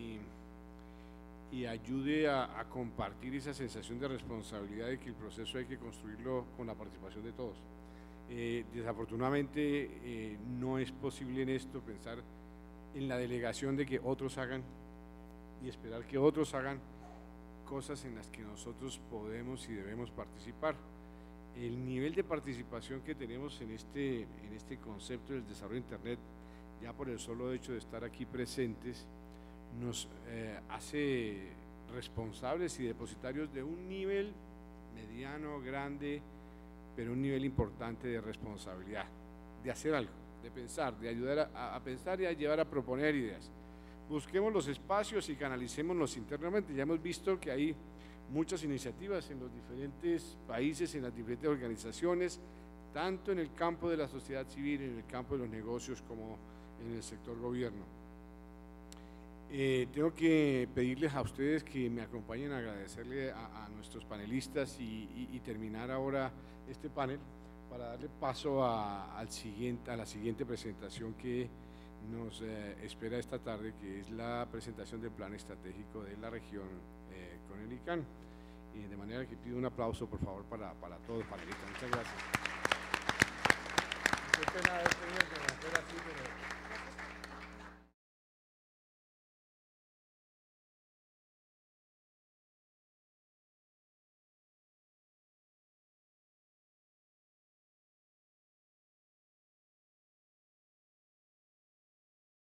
ayude a compartir esa sensación de responsabilidad de que el proceso hay que construirlo con la participación de todos. Desafortunadamente no es posible en esto pensar en la delegación de que otros hagan y esperar que otros hagan cosas en las que nosotros podemos y debemos participar. El nivel de participación que tenemos en este concepto del desarrollo de Internet, ya por el solo hecho de estar aquí presentes, nos hace responsables y depositarios de un nivel mediano, grande, pero un nivel importante de responsabilidad, de hacer algo, de pensar, de ayudar a pensar y a llevar a proponer ideas. Busquemos los espacios y canalicémoslos internamente. Ya hemos visto que hay muchas iniciativas en los diferentes países, en las diferentes organizaciones, tanto en el campo de la sociedad civil, en el campo de los negocios, como en el sector gobierno. Tengo que pedirles a ustedes que me acompañen a agradecerle a nuestros panelistas y terminar ahora este panel para darle paso a la siguiente presentación que nos espera esta tarde, que es la presentación del plan estratégico de la región con el ICANN. De manera que pido un aplauso, por favor, para todos los panelistas.